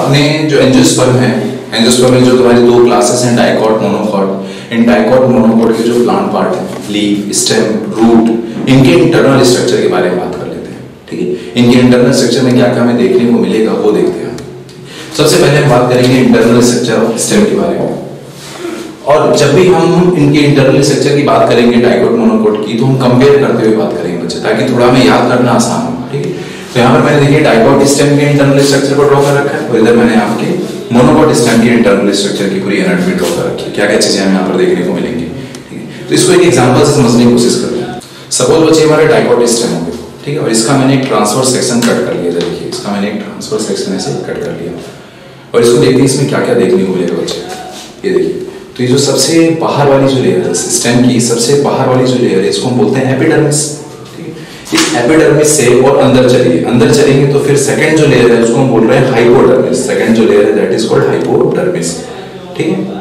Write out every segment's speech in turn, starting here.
अपने जो एंजियोस्पर्म है, एंजियोस्पर्म में जो तुम्हारी दो क्लासेस हैं, डाइकॉट, मोनोकॉट। इन डाइकॉट मोनोकॉट के जो प्लांट पार्ट है, लीफ, स्टेम, रूट, इनके इंटरनल स्ट्रक्चर के बारे में बात कर लेते हैं। ठीक है, इनके इंटरनल स्ट्रक्चर में क्या क्या हमें देखने को मिलेगा वो देखते हैं। सबसे पहले हम बात करेंगे इंटरनल स्ट्रक्चर ऑफ स्टेम के बारे में। और जब भी हम इनके इंटरनल स्ट्रक्चर की बात करेंगे डाइकॉट मोनोकॉट की, तो हम कंपेयर करते हुए बात करेंगे बच्चे, ताकि थोड़ा हमें याद करना आसान हो। ठीक है, तो यहाँ पर मैंने देखिए डाइकॉट स्टेम के इंटरनल स्ट्रक्चर को ड्रॉ कर रखा है, और इधर मैंने आपके मोनोकॉट स्टेम के इंटरनल स्ट्रक्चर की पूरी एनाटॉमी ड्रॉ कर रखी है। क्या क्या चीजें हमें यहाँ पर देखने को मिलेंगी। ठीक है, तो इसको एक एग्जांपल से समझने की कोशिश करते हैं। सपोज बच्चे हमारे डाइकॉट स्टेम हो गए, ठीक है, और इसका मैंने एक ट्रांसवर्स सेक्शन कट कर लिया। देखिए, इसका मैंने एक ट्रांसवर्स सेक्शन ऐसे कट कर लिया, और इसको देखते हैं इसमें क्या क्या देखने को मिलेगा बच्चे। ये देखिए, तो ये जो सबसे बाहर वाली जो लेयर है स्टेम की, सबसे बाहर वाली जो लेयर है, इसको हम बोलते हैं एपिडर्मिस। इस एपिडर्मिस से और अंदर चलिए, अंदर चलेंगे तो फिर सेकंड जो लेयर है उसको हम बोल रहे हैं हाइपोडर्मिस। सेकंड जो लेयर है दैट इज कॉल्ड हाइपोडर्मिस। ठीक है,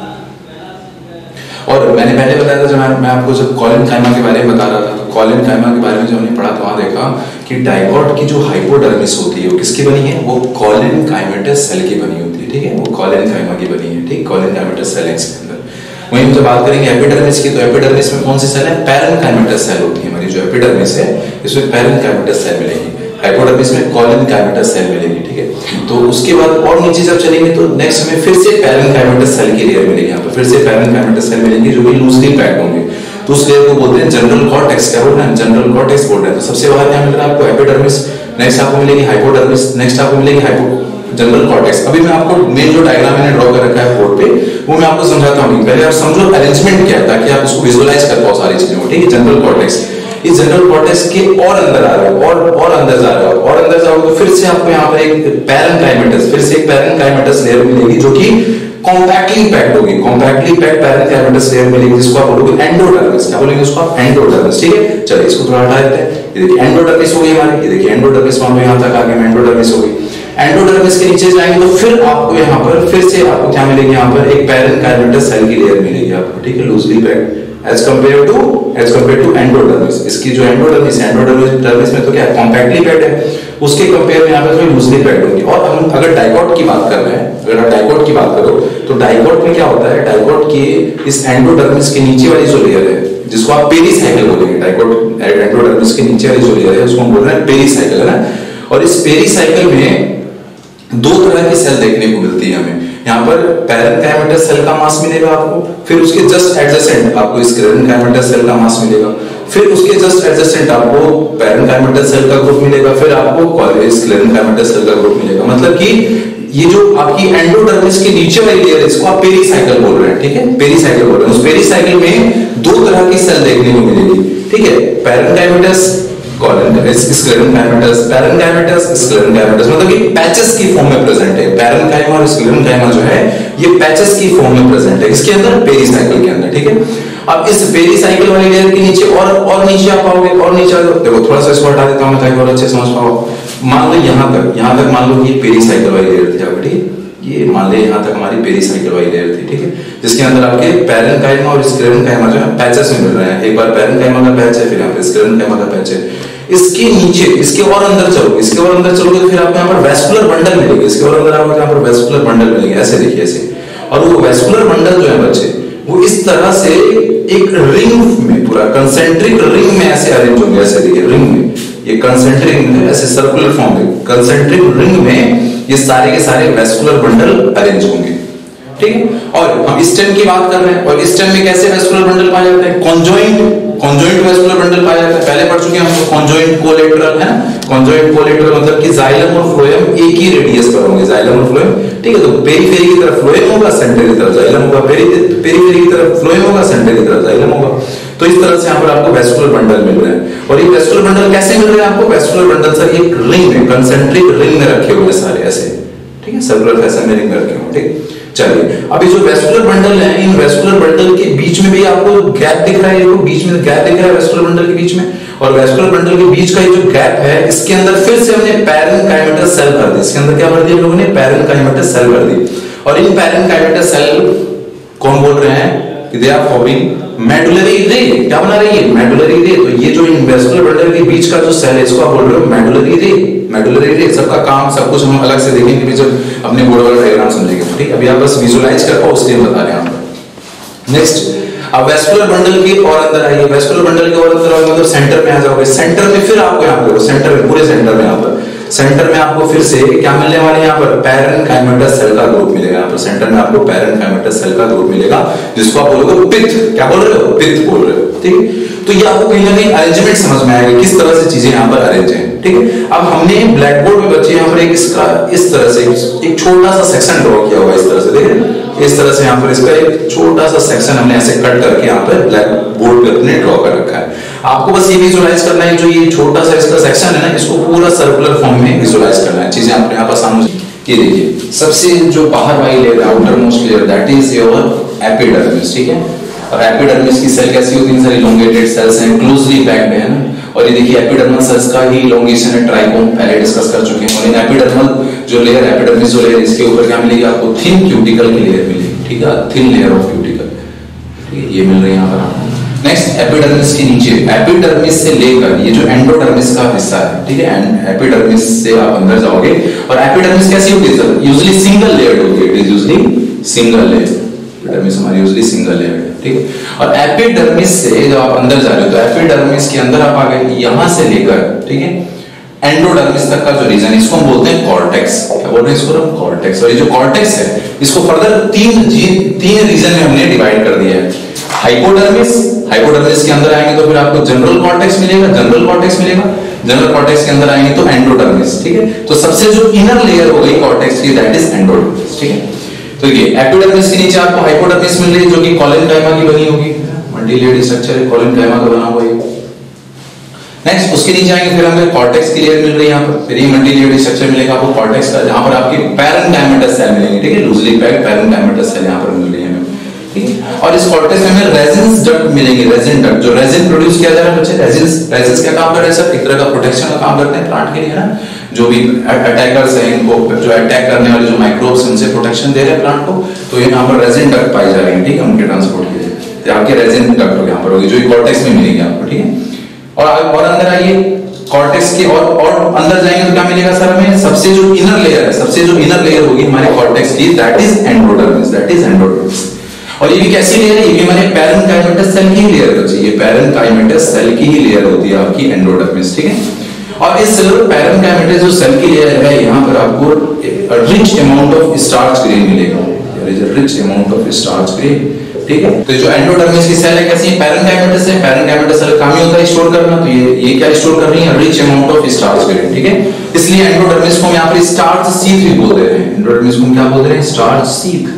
और मैंने पहले बताया था जब मैं आपको जब कॉलेनकाइमा के बारे में बता रहा था, तो कॉलेनकाइमा के बारे में जो हमने पढ़ा तो वहां देखा कि डाइकॉट की जो हाइपोडर्मिस होती है वो किसकी बनी है, वो कॉलेनकाइमेटस सेल की बनी होती है। ठीक है, वो कॉलेनकाइमा की बनी है। ठीक, कॉलेनकाइमेटस सेल के अंदर। वहीं हम जब बात करेंगे एपिडर्मिस की, तो एपिडर्मिस में कौन सी सेल है, पैरेनकाइमेटस सेल होती है। हमारी जो एपिडर्मिस है इसमें पैरेनकाइमेटस सेल मिलेगी, हाइपोडर्मिस में कॉलेनकाइमेटस सेल मिलेगी। ठीक है, तो उसके बाद और नीचे जब चलेंगे तो नेक्स्ट हमें फिर से पैरेनकाइमेटस सेल की लेयर मिलेगी। यहाँ पर फिर से पैरेनकाइमेटस सेल मिलेंगी जो कि लूजली पैक्ड होंगे। तो उस लेयर को बोलते हैं जनरल कॉर्टेक्स। क्या बोल रहे हैं, जनरल कॉर्टेक्स बोल रहे हैं। तो सबसे बाहर क्या मिल रहा है आपको, एपिडर्मिस, नेक्स्ट आपको मिलेगी हाइपोडर्मिस, नेक्स्ट आपको मिलेगी जनरल कॉर्टेक्स। अभी मैं आपको मेन जो डायग्राम मैंने ड्रॉ कर रखा है बोर्ड पे, वो मैं आपको समझाता हूँ। पहले आप समझो अरेंजमेंट क्या है, ताकि आप इसको विजुअलाइज कर पाओ सारी चीजों को। ठीक है, जनरल कॉर्टेक्स, इस जनरल कॉर्टेक्स के और अंदर आ रहे हो, और अंदर जा रहे हो, और अंदर जाओगे तो फिर से आपको यहाँ पर एक पैरेनकाइमेटस, फिर से एक पैरेनकाइमेटस लेयर मिलेगी जो कि कॉम्पैक्टली पैक्ड होगी। कॉम्पैक्टली पैक्ड पैरेनकाइमेटस लेयर मिलेगी जिसको आप बोलोगे एंडोडर्मिस। क्या बोलेंगे उसको आप, एंडोडर्मिस। ठीक है, चलिए इसको थोड़ा हटा देते हैं। ये देखिए एंडोडर्मिस हो गई हमारी। ये देखिए एंडोडर्मिस, मान लो यहाँ तक आ गए, एंडोडर्मिस हो गई। एंडोडर्मिस के नीचे जाएंगे तो फिर आपको यहाँ पर फिर से आपको क्या मिलेगी, यहाँ पर एक पैरेनकाइमेटस सेल की लेयर मिलेगी आपको। ठीक है, loosely packed as compare to endodermis. इसकी जो एंडोडर्मिस में तो क्या है, कॉम्पैक्टली पैक्ड है, उसके कंपेयर में यहाँ पर थोड़ी लूजली पैक्ड होगी। और हम अगर डाइकॉट की बात कर रहे हैं, अगर आप डाइकॉट की बात करो तो डाइकॉट में क्या होता है, डाइकॉट के इस एंडोडर्मिस के नीचे वाली जो लेयर है जिसको आप पेरीसाइकिल बोलेंगे, डाइकॉट एंडोडर्मिस के नीचे वाली जो लेयर है उसको हम बोल रहे हैं पेरीसाइकिल, है ना। और इस पेरीसाइकिल में दो तरह की सेल देखने को मिलती है हमें। यहाँ पर पैरेनकाइमेटस सेल का मास मिलेगा आपको, फिर उसके जस्ट एडजेसेंट आपको स्क्लेरेनकाइमेटस सेल का मास मिलेगा, फिर उसके जस्ट एडजेसेंट आपको पैरेनकाइमेटस सेल का ग्रुप मिलेगा, फिर आपको स्क्लेरेनकाइमेटस सेल का ग्रुप मिलेगा। मतलब कि ये जो आपकी एंडोडर्मिस के नीचे वाली लेयर है इसको आप पेरीसाइकिल बोल रहे हैं। ठीक है, पेरीसाइकिल बोल रहे हैं। उस पेरीसाइकिल में दो तरह की सेल देखने को मिलेगी। ठीक है, पैरेनकाइमेटस, स्क्लेरेनकाइमेटस, पैरेनकाइमेटस, स्क्लेरेनकाइमेटस, मतलब कि पैचेस की फॉर्म में प्रेजेंट है। पैरेनकाइमा और स्क्लेरेनकाइमा जो है ये पैचेस की फॉर्म में प्रेजेंट है इसके अंदर, पेरीसाइकिल के अंदर। ठीक है, अब इस पेरीसाइकिल वाली लेयर के नीचे और नीचे आप पाओगे, और नीचे आ जाओ। देखो थोड़ा सा इसको हटा देता हूं मैं ताकि और अच्छे समझ पाओ। मान लो यहाँ तक मान लो ये पेरीसाइकिल वाली लेयर थी आपकी। ठीक है, ये मान ले यहाँ तक हमारी पेरीसाइकिल वाली लेयर थी। ठीक है, जिसके अंदर आपके पैरेनकाइमा और स्क्लेरेनकाइमा जो है पैचेस में मिल रहे हैं। एक बार पैरेनकाइमा का पैच है, फिर यहाँ पे स्क्लेरेनकाइमा का पैच है। इसके नीचे, इसके और अंदर चलोगे, इसके और अंदर चलोगे तो फिर आपको यहाँ पर वेस्कुलर बंडल मिलेगी। इसके और अंदर आपको यहाँ पर वेस्कुलर बंडल मिलेंगे, ऐसे देखिए ऐसे। और वो वेस्कुलर बंडल जो है बच्चे, वो इस तरह से एक रिंग में, पूरा कंसेंट्रिक रिंग में ऐसे अरेंज होंगे। ऐसे देखिए रिंग में, ये कंसेंट्रिक रिंग ऐसे सर्कुलर फॉर्म में, कंसेंट्रिक रिंग में ये सारे के सारे वेस्कुलर बंडल अरेंज होंगे। ठीक है, और हम स्टेम की बात कर रहे हैं, और स्टेम में कैसे वेस्कुलर बंडल पाए जाते हैं, कॉन्जॉइंट वेस्कुलर बंडल पाया जाता है। पहले पढ़ चुके हैं हम कॉन्जॉइंट कोलेटरल, है ना। कॉन्जॉइंट कोलेटरल मतलब कि जाइलम और फ्लोएम एक ही रेडियस पर होंगे, जाइलम और फ्लोएम। ठीक है, तो पेरीफेरी की तरफ फ्लोएम होगा, सेंटर की तरफ जाइलम होगा, पेरीफेरी की तरफ फ्लोएम होगा, सेंटर की तरफ जाइलम होगा। तो इस तरह से यहाँ पर आपको वेस्कुलर बंडल मिल रहे हैं। और ये वेस्कुलर बंडल कैसे मिल रहे हैं आपको, वेस्कुलर बंडल सर एक रिंग में, कंसेंट्रिक रिंग में रखे हुए सारे ऐसे। ठीक है, सर्कुलर फैशन में रिंग में रखे हुए। ठीक, चलिए अभी जो वेस्कुलर बंडल है, इन वेस्कुलर बंडल के बीच में भी आपको गैप दिख रहा है, ये बीच में गैप दिख रहा है वेस्कुलर बंडल के बीच में। और वेस्कुलर बंडल के बीच का ये जो गैप है, इसके अंदर फिर से हमने पैरेनकाइमेटस सेल भर दी। इसके अंदर क्या भर दिया लोगों ने, पैरेनकाइमेटस सेल भर दी। और इन पैरेनकाइमेटस सेल कौन बोल रहे हैं, दे आर फॉर्मिंग मेडुलरी रे। क्या बना रही है, मेडुलरी रे। तो ये जो इन वेस्कुलर बंडल के बीच का जो सेल है इसको आप बोल रहे हो मेडुलरी रे। मेडुलरी रे, सबका काम सब कुछ हम अलग से देखेंगे जब अपने बोर्ड वाला डायग्राम समझेंगे, ठीक। अभी आप बस विजुलाइज कर पाओ उसके लिए बता रहे हैं आप। नेक्स्ट, अब वेस्कुलर बंडल के और अंदर आइए, वेस्कुलर बंडल के और अंदर आओगे मतलब सेंटर में आ जाओगे। सेंटर में फिर आपको यहाँ पे सेंटर में, पूरे सेंटर में, यहाँ पर सेंटर में आपको फिर से क्या मिलने वाले हैं, यहाँ पर पैरेन्काइमेटस सेल का ग्रुप मिलेगा। यहाँ पर सेंटर में आपको पैरेन्काइमेटस सेल का ग्रुप मिलेगा, जिसको आप बोलोगे पित्त। क्या बोल रहे हो? पित्त बोल रहे हो, ठीक। तो ये आपको कहीं ना कहीं अरेंजमेंट समझ में आएगा, किस तरह से चीजें यहाँ पर अरेंज हैं, ठीक है। अब हमने ब्लैक बोर्ड में बच्चे यहाँ पर एक इसका इस तरह से एक छोटा सा सेक्शन ड्रॉ किया हुआ, इस तरह से देखिए, इस तरह से यहाँ पर इसका एक छोटा सा सेक्शन हमने ऐसे कट करके यहाँ पर ब्लैक बोर्ड पे अपने ड्रॉ कर रखा है। आपको बस ये विजुलाइज करना है, जो ये छोटा सा इसका सेक्शन है ना, इसको पूरा सर्कुलर फॉर्म में विजुलाइज करना है, चीजें आपको यहाँ पर सामने। ये देखिए, सबसे जो बाहर वाली layer, outer most layer, that is your epidermis, ठीक है। और एपिडर्मिस की सेल कैसी होती है? सर इलोंगेटेड सेल्स हैं, क्लोजली पैक्ड है ना। और ये देखिए एपिडर्मल सेल्स का ही इलोंगेशन है, ट्राइकोम पहले डिस्कस कर चुके हैं। और इन एपिडर्मल जो लेयर, एपिडर्मिस जो लेयर, इसके ऊपर क्या मिलेगी आपको? थिन क्यूटिकल की लेयर मिलेगी, ठीक है, थिन लेयर ऑफ क्यूटिकल, ठीक है, ये मिल रही है यहाँ पर आपको। नेक्स्ट, एपिडर्मिस के नीचे, एपिडर्मिस से लेकर ये जो एंडोडर्मिस का हिस्सा है, ठीक है, एपिडर्मिस से आप अंदर जाओगे। और एपिडर्मिस कैसी होती है सर? यूजुअली सिंगल लेयर होती है, it is usually single layer. Epidermis हमारी यूजुअली सिंगल लेयर है, ठीक है। और एपिडर्मिस से जब आप अंदर जा रहे हो तो एपिडर्मिस के अंदर आप आ गए, यहां से लेकर, ठीक है, एंडोडर्मिस तक का जो रीजन, इसको हम बोलते हैं कॉर्टेक्स। क्या बोल रहे हैं इसको हम? कॉर्टेक्स। और ये जो कॉर्टेक्स है, इसको फर्दर तीन रीजन में हमने डिवाइड कर दिया है। हाइपोडर्मिस, हाइपोडर्मिस के अंदर आएंगे तो फिर आपको जनरल कॉर्टेक्स मिलेगा, जनरल कॉर्टेक्स मिलेगा। जनरल कॉर्टेक्स के अंदर आएंगे तो एंडोडर्मिस, ठीक है। तो सबसे जो इनर लेयर हो गई कॉर्टेक्स की, दैट इज एंडोडर्मिस, ठीक है। तो ये एपिडर्मिस के नीचे आपको हाइपोडर्मिस मिल रही है, जो कि कोलेनकाइमा की बनी होगी, मल्टीलेयर्ड स्ट्रक्चर है, कोलेनकाइमा का बना हुआ है। नेक्स्ट, उसके नीचे आएंगे फिर हमें कॉर्टेक्स की लेयर मिल रही है यहाँ पर, फिर ये मल्टीलेयर्ड स्ट्रक्चर मिलेगा आपको कॉर्टेक्स का, जहां पर आपकी पैरेन्काइमेटस सेल मिलेंगे, ठीक है, लूजली पैक्ड पैरेन्काइमेटस सेल यहाँ पर मिल रही है हमें, ठीक है। और इस कॉर्टेक्स में हमें रेजिन्स डक्ट मिलेंगे, रेजिन डक्ट, जो रेजिन प्रोड्यूस किया जा रहा है बच्चे। रेजिन्स क्या काम कर रहे हैं सर? एक तरह का प्रोटेक्शन का काम करते हैं प्लांट के लिए, है ना। जो भी अटैकर्स हैं, इनको जो अटैक करने वाले जो माइक्रोब्स हैं, उनसे प्रोटेक्शन दे रहे हैं प्लांट को। तो यहाँ पर रेजिन डक्ट पाई जा रही है, ठीक है, उनके ट्रांसपोर्ट के लिए। तो आपके रेजिन डक्ट यहाँ पर होगी, जो कॉर्टेक्स में मिलेगी आपको, ठीक है। और अंदर आइए, कॉर्टेक्स के और अंदर जाएंगे तो क्या मिलेगा सर हमें? सबसे जो इनर लेयर है, सबसे जो इनर लेयर होगी हमारे कॉर्टेक्स की, that is endodermis, that is endodermis. और ये भी कैसी लेयर है? ये भी हमारे पैरेन्काइमेटस सेल की लेयर होती है, ये पैरेन्काइमेटस सेल की ही लेयर होती है आपकी एंडोडर्मिस, ठीक है। और इस पैरेन्काइमेटस जो सेल की लेयर है, यहाँ पर आपको rich amount of starch grain मिलेगा, there is a rich amount of starch grain, ठीक है। तो जो एंडोडर्मिस की सेल है कैसी है? पैरेन्काइमेटस है, पैरेन्काइमेटस सेल काम ही होता है स्टोर करना, तो ये क्या स्टोर कर रही है? Rich amount of starch grain, ठीक है। इसलिए एंडोडर्मिस को हम यहाँ पर स्टार्च सीथ भी बोलते हैं, एंडोडर्मिस को हम क्या बोलते हैं? Starch sheath.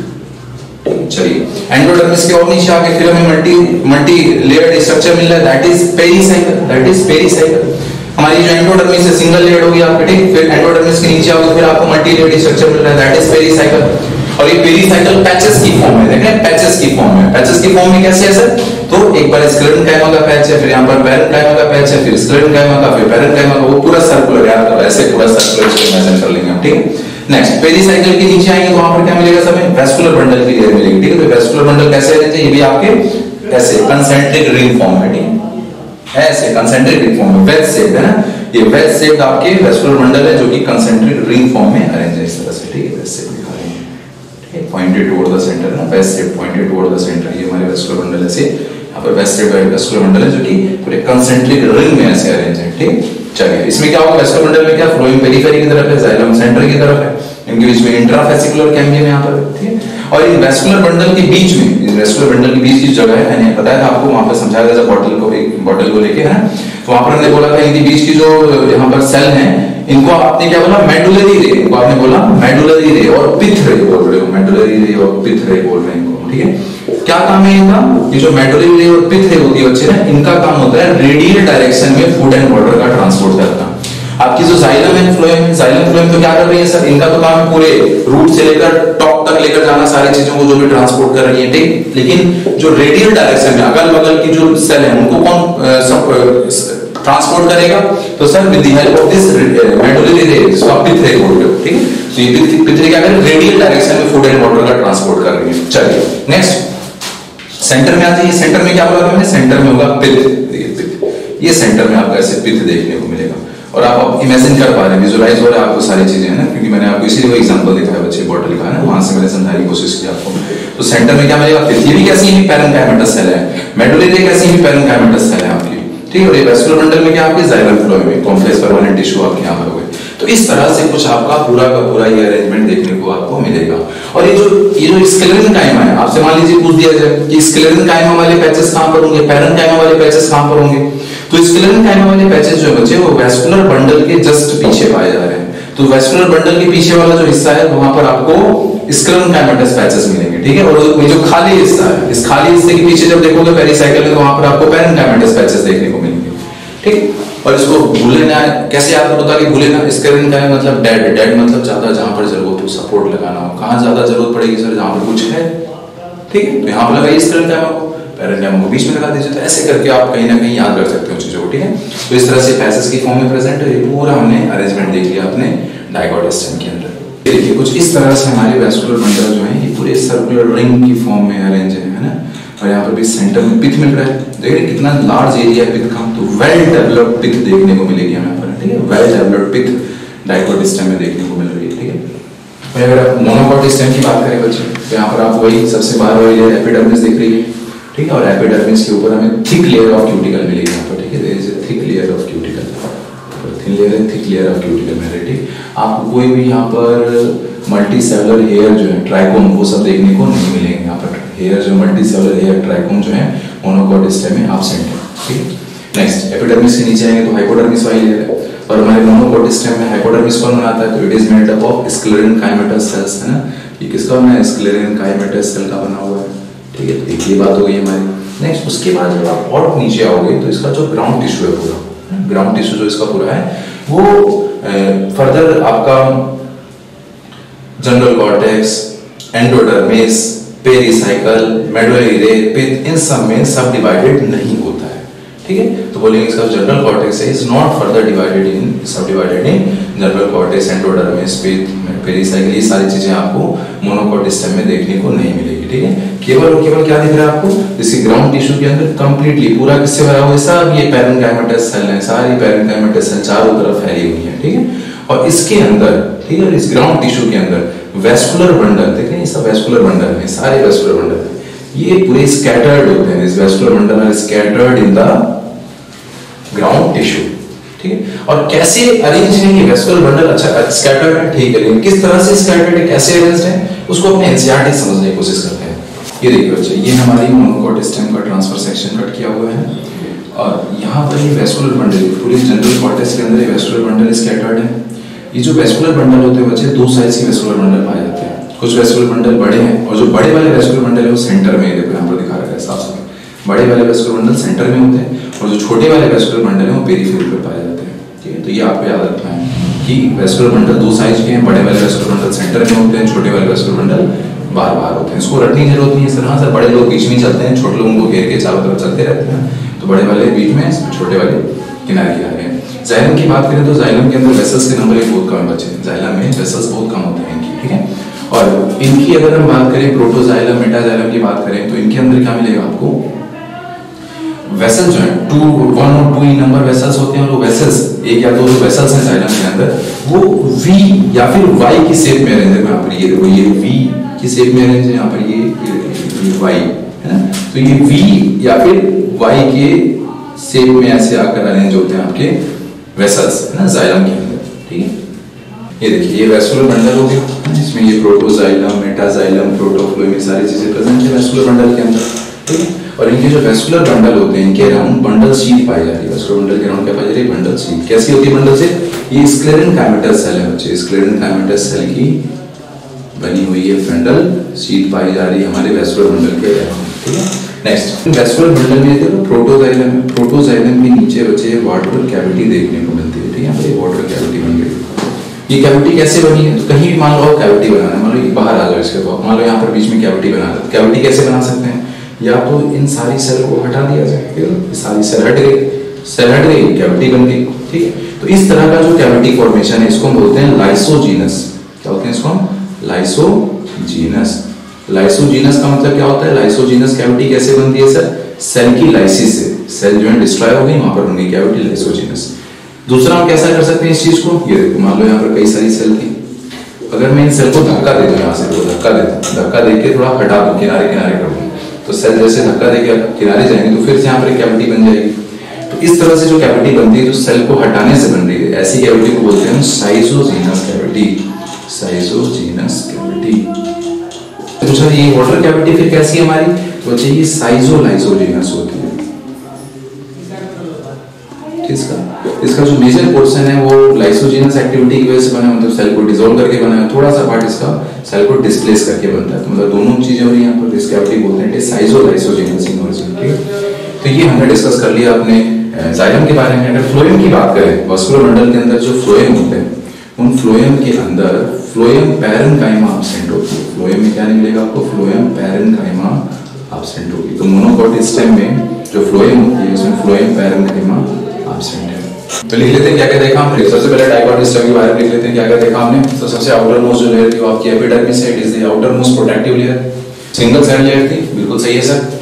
चलिए, एंडोडर्मिस के और नीचे आके फिर हमें मल्टी लेयर्ड स्ट्रक्चर मिल रहा है, that is pericycle, that is pericycle. हमारी जो एंडोडर्मिस है सिंगल लेयर्ड होगी आपके, ठीक। फिर एंडोडर्मिस के नीचे आओगे फिर आपको मल्टी लेयर्ड स्ट्रक्चर मिल रहा है, दैट इज पेरिसाइकल। और ये पेरिसाइकल पैचेस की फॉर्म में, देखें पैचेस की फॉर्म में, पैचेस की फॉर्म में कैसे है सर? तो एक बार स्क्लेरेनकाइमा का पैच है, फिर यहाँ पर पैरेन्काइमा का पैच है, फिर स्क्लेरेनकाइमा का, फिर पैरेन्काइमा का, वो पूरा सर्कुलर, यार ऐसे पूरा सर्कुलर इसको इमेजिन कर लेंगे हम, ठीक है। नेक्स्ट, पेरिसाइकल के नीचे आएंगे तो वहां पर क्या मिलेगा सर? वेस्कुलर बंडल की लेयर मिलेगी, ठीक है। तो वेस्कुलर बंडल कैसे अरेंज है? ये भी आपके ऐसे कंसेंट्रिक रिंग फॉर्म में, ठीक है, ऐसे कंसेंट्रिक रिंग फॉर्म में, वेज शेप है ना, ये वेज शेप आपके वेस्कुलर बंडल है, जो कि कंसेंट्रिक रिंग फॉर्म में अरेंज है इस तरह से, ठीक है। वेज शेप दिखा रहे हैं, ठीक है, पॉइंटेड टुवर्ड द सेंटर ना, wedge shape pointed toward the centre, ये हमारे वेस्कुलर बंडल ऐसे यहाँ पर वेज शेप वेस्कुलर बंडल है, जो कि पूरे कंसेंट्रिक रिंग में ऐसे अरेंज है, ठीक। चलिए, इसमें क्या होगा? वेस्कुलर बंडल में क्या फ्लोइंग पेरिफेरी की तरफ है, जाइलम सेंटर की तरफ है, इनके बीच में इंट्राफेसिकुलर कैम्बियम यहाँ पर, ठीक है। और इन वेस्कुलर बंडल के बीच में, इस वेस्कुलर बंडल के बीच की जगह है, मैंने बताया था आपको, वहां पर समझाया था बॉटल को, एक बॉटल को लेके, है ना। तो वहां पर हमने बोला था इनके बीच की जो यहाँ पर सेल हैं, इनको आपने क्या बोला? मेडुलरी रे, इनको आपने बोला मेडुलरी रे और पिथ रे बोल रहे हो, मेडुलरी रे और पिथ रे बोल रहे हैं इनको, ठीक है। क्या काम है इनका? ये जो मेडुलरी रे और पिथ रे होती है बच्चे ना, इनका काम होता है रेडियल डायरेक्शन में फूड एंड वाटर का ट्रांसपोर्ट करना। आपकी जो जाइलम है फ्लोएम, जाइलम फ्लोएम तो क्या कर रही है सर? इनका तो काम है पूरे रूट से लेकर टॉप तक लेकर जाना, सारी चीजों को जो भी ट्रांसपोर्ट कर रही है, ठीक। लेकिन जो रेडियल डायरेक्शन में अगल बगल की जो सेल है, उनको कौन ट्रांसपोर्ट करेगा? तो sir with the help of this medullary ray, जिसको आप पिथ रे बोलते हो, ठीक है। तो ये पिथ रे क्या कर रही है? रेडियल डायरेक्शन में फूड एंड वाटर का ट्रांसपोर्ट कर रही है। चलिए नेक्स्ट, सेंटर में आ जाइए। सेंटर में क्या बोला था मैंने? सेंटर में होगा पिथ, ये सेंटर में आपको ऐसे पिथ देखने को मिलेगा। और आप इमेजिन कर पा रहे हैं, विजुअलाइज हो रहा है आपको सारी चीजें, है ना, क्योंकि मैंने आपको इसीलिए वो एग्जांपल दिखाया बच्चे बॉटल का, है ना, वहां से मैंने समझाने की कोशिश की आपको। तो सेंटर में क्या मिलेगा, ये भी कैसी ही पैरेन्काइमेटस सेल है, मेडुलरी कैसी ही पैरेन्काइमेटस सेल है आपकी, ठीक है। और ये वेस्कुलर बंडल में क्या आपके जाइलम फ्लोएम में कॉम्प्लेक्स परमानेंट टिश्यू आपके यहाँ पर हुए। तो इस तरह से कुछ आपका पूरा का पूरा ये अरेंजमेंट देखने को आपको मिलेगा। और ये जो स्क्लेरन काइमा है, आपसे मान लीजिए पूछ दिया जाए कि स्क्लेरन काइमा वाले पैचेस कहां पर होंगे, पैरेन्काइमा वाले पैचेस कहां पर होंगे, तो स्क्लेरन काइमा वाले पैचेस जो बचे वो वेस्कुलर बंडल के जस्ट पीछे पाए जा रहे हैं। तो वेस्कुलर बंडल के पीछे वाला जो हिस्सा है वहां पर आपको स्क्लेरन काइमेटस पैचेस मिलेंगे, ठीक है। और ये जो खाली हिस्सा है, इस खाली हिस्से के पीछे जब देखोगे पेरिसाइकिल में, तो वहां पर आपको पैरेन्काइमेटस पैचेस देखने को मिलेंगे, ठीक है। और इसको भूले ना, कैसे याद होता है कि भूले ना, स्क्लेरन का मतलब डेड मतलब ज्यादा जहां पर जरूरत हो सपोर्ट लगाना हो, कहां ज्यादा जरूरत पड़ेगी सर, जहां पर कुछ है, ठीक है, तो यहाँ पर लगाइए स्क्लेरन काइमा को, पैरेन्काइमा को बीच में लगा दीजिए। तो ऐसे करके आप कहीं ना कहीं याद रख सकते हो चीजों को, ठीक है। तो इस तरह से पैसेज की फॉर्म में प्रेजेंट है, पूरा हमने अरेंजमेंट देख लिया अपने डायगॉट स्टेम के अंदर। देखिए कुछ इस तरह से हमारे वेस्कुलर बंडल जो है ये पूरे सर्कुलर रिंग की फॉर्म में अरेंज है ना। और यहाँ पर भी सेंटर में पिथ मिल रहा है, देखिए कितना लार्ज एरिया है पिथ का, तो वेल डेवलप्ड पिथ देखने को मिलेगी हमें पर, ठीक है, well developed pith dicot stem में देखने को मिल रही है, ठीक है। और अगर आप मोनोकॉट स्टेम की बात करें बच्चे, तो यहाँ पर आप वही सबसे बाहर वाली लेयर एपिडर्मिस दिख रही है, ठीक है। और एपिडर्मिस के ऊपर हमें थिक लेयर ऑफ क्यूटिकल मिलेगी यहाँ पर, ठीक है, there is a thick layer of cuticle, thin layer है, थिक लेयर ऑफ क्यूटिकल में, ठीक। आपको कोई भी यहाँ पर मल्टी सेलुलर हेयर जो है ट्राइकोम वो सब देखने को नहीं मिलेंगे यहाँ पर, हेयर जो मल्टी सेलुलर हेयर ट्राइकोम जो है मोनोकॉट स्टेम में एब्सेंट है, ठीक है। नेक्स्ट एपिडर्मिस के नीचे आएंगे तो हाइपोडर्मिस वाली लेयर है, और हमारे मोनोकॉट स्टेम में हाइपोडर्मिस कौन बनाता है, तो it is made up of sclerenchymatous cells, है ना। ये किसका बना है, स्क्लेरन काइमेटस सेल का बना हुआ है, ठीक है। तो एक ये बात हो गई हमारी। नेक्स्ट उसके बाद जब आप और नीचे आओगे तो इसका जो ग्राउंड टिश्यू है पूरा, ग्राउंड टिश्यू जो इसका पूरा है वो फर्दर आपका general cortex, endodermis, pericycle, medullary ray, pith, इन सब में सब डिवाइडेड नहीं होता है, ठीक है। तो बोलेंगे इसका जनरल कॉर्टेक्स है is not further divided in, subdivided in general cortex, endodermis, pith, pericycle, ये सारी चीजें आपको मोनोकॉट स्टेम में देखने को नहीं मिलेगी, ठीक है। केवल क्या दिख रहा है आपको, इसकी ग्राउंड टिश्यू के अंदर कंप्लीटली पूरा किससे भरा हुआ है, सब ये पैरेन्काइमेटस सेल है, सारी पैरेन्काइमेटस सेल चारों तरफ फैली हुई है, ठीक है। और इसके अंदर, ठीक है, इस ग्राउंड टिश्यू के अंदर वेस्कुलर बंडल, देख रहे हैं, सब वेस्कुलर बंडल है, सारे वेस्कुलर बंडल है, ये पूरे स्कैटर्ड होते हैं, इस vascular bundle are scattered in the ground tissue, ठीक है। और कैसे अरेंज है ये वेस्कुलर बंडल, अच्छा स्कैटर्ड है, ठीक है, लेकिन किस तरह से स्कैटर्ड है, कैसे अरेंज्ड है, उसको अपने एनसीईआरटी समझने की कोशिश करते हैं। ये देखिए बच्चे, ये हमारी मोनोकॉट स्टेम का ट्रांसफर सेक्शन कट किया हुआ है, और यहाँ पर ये वेस्कुलर बंडल पूरी जनरल कॉर्टेक्स के अंदर ये वेस्कुलर बंडल स्कैटर्ड है। ये जो वेस्कुलर बंडल होते हैं बच्चे, दो साइज के वेस्कुलर बंडल पाए जाते हैं, कुछ वेस्कुलर बंडल बड़े हैं, और जो बड़े वाले वेस्कुलर बंडल है वो सेंटर में, देखो यहाँ पर दिखा रखा है साफ साफ, बड़े वाले वेस्कुलर बंडल सेंटर में होते हैं, और जो छोटे वाले वेस्कुलर बंडल है वो पेरिफेरल पे पाए जाते हैं, ठीक है। तो ये आपको याद रखना है कि वेस्कुलर बंडल दो साइज के हैं, बड़े वाले वेस्कुलर बंडल सेंटर में होते हैं, छोटे वाले वेस्कुलर बंडल बाहर होते हैं। इसको रटने की जरूरत नहीं है सर, हाँ सर, बड़े लोग बीच में चलते हैं, छोटे लोगों को घेर के चारों तरफ चलते रहते हैं, तो बड़े वाले बीच में, छोटे वाले किनारे किनारे हैं। जाइलम की बात करें तो जाइलम के अंदर वेसल्स के नंबर बहुत कम है बच्चे, जाइलम में वेसल्स बहुत कम होते हैं इनकी, ठीक है। और इनकी अगर हम बात करें प्रोटोजाइलम, मेटाजाइलम की बात करें तो इनके अंदर क्या मिलेगा आपको, वेसल जो है 1 और 2 नंबर वेसल्स होते हैं, और वो वेसल्स एक या दो जो वेसल्स हैं जाइलम के अंदर वो वी या फिर वाई की शेप में अरेंज है। यहाँ पर ये देखो, ये वी की शेप में अरेंज है, यहाँ पर ये वाई है ना, तो ये वी या फिर वाई के शेप में ऐसे आकर अरेंज होते हैं आपके वेसल्स, है ना, जाइलम के अंदर, ठीक है। ये देखिए, ये वेस्कुलर बंडल हो गया जिसमें ये प्रोटोजाइलम, मेटाजाइलम, प्रोटोफ्लोएम, ये सारी चीजें प्रेजेंट है वेस्कुलर बंडल के अंदर, ठीक है। और इनके जो वेस्कुलर बंडल होते हैं इनके अराउंड बंडल शीट पाई जाती है, वेस्कुलर बंडल के अराउंड क्या पाई जा रही है, बंडल शीट। कैसी होती है बंडल शीट, ये स्क्लेरन काइमेटस सेल है बच्चे, स्क्लेरन काइमेटस सेल की बनी हुई है बंडल शीट पाई जा रही है हमारे वेस्कुलर बंडल के अराउंड, ठीक है। नेक्स्ट वेस्कुलर बंडल में देखो प्रोटोजाइलम है, प्रोटोजाइलम के नीचे बच्चे वाटर कैविटी देखने को मिलती है, ठीक है। ये वाटर कैविटी बन गई, ये कैविटी कैसे बनी है, तो कहीं भी मान लो कैविटी बनाना है, मान लो बाहर आ जाओ इसके बाद, मान लो यहाँ पर बीच में कैविटी बना दो, कैविटी कैसे बना सकते हैं, या तो इन सारी सेल को हटा दिया जाए, सारी सेल हट गई, कैविटी बन गई, ठीक है। तो इस तरह का जो कैविटी फॉर्मेशन है इसको हम बोलते हैं लाइसोजीनस, क्या बोलते हैं इसको हम, लाइसोजीनस। लाइसोजीनस का मतलब क्या होता है, लाइसोजीनस कैविटी कैसे बनती है सर, सेल की लाइसिस से, सेल जो है डिस्ट्रॉय हो गई, वहां पर बन गई कैविटी लाइसोजीनस। दूसरा हम कैसा कर सकते हैं इस चीज को, ये देखो मान लो यहाँ पर कई सारी सेल थी, अगर मैं इन सेल को धक्का दे दूं, यहाँ से तो धक्का देता हूँ, धक्का देके थोड़ा हटा दूं, किनारे किनारे कर दूं, तो सेल जैसे धक्का देके किनारे जाएंगे तो फिर से यहाँ पर एक कैविटी बन जाएगी। तो इस तरह से जो कैविटी बनती है जो सेल को हटाने से बन रही है, ऐसी कैविटी को बोलते हैं साइजोजेनस कैविटी। साइजोजेनस कैविटी। दूसरा ये वाटर कैविटी फिर कैसी है हमारी, तो अच्छा ये साइजोलाइजोजेनस होती है। इसका जो मेजर पोर्शन है वो लाइसोजेनस एक्टिविटी की वजह से बना है, मतलब सेल को डिसॉल्व करके बना है, थोड़ा सा पार्ट इसका सेल को डिस्प्लेस करके बनता है, तो मतलब दोनों चीजें हो रही हैं यहाँ पर। इस कैविटी बोलते हैं साइजोलाइसोजेनस इन ओरिजिन। ठीक है, तो ये हमने डिस्कस कर लिया अपने जाइलम के बारे में। अगर फ्लोएम की बात करें, वास्कुलर बंडल के अंदर जो फ्लोएम होते हैं, उन फ्लोएम के अंदर फ्लोएम पैरेन्काइमा एब्सेंट होती है। फ्लोएम में क्या नहीं मिलेगा आपको, फ्लोएम पैरेन्काइमा एब्सेंट होगी। तो मोनोकॉट स्टेम में जो फ्लोएम होती है उसमें फ्लोएम पैरेन्काइमा एब्सेंट है। तो लिख लेते हैं क्या क्या देखा हमने। सबसे पहले डाइकोट स्टेम के बारे में लिख लेते हैं क्या क्या देखा हमने। तो सबसे आउटर मोस्ट जो लेयर थी वो आपकी एपिडर्मिस है, it is the outer most protective layer. Single cell layer थी, बिल्कुल सही है सर।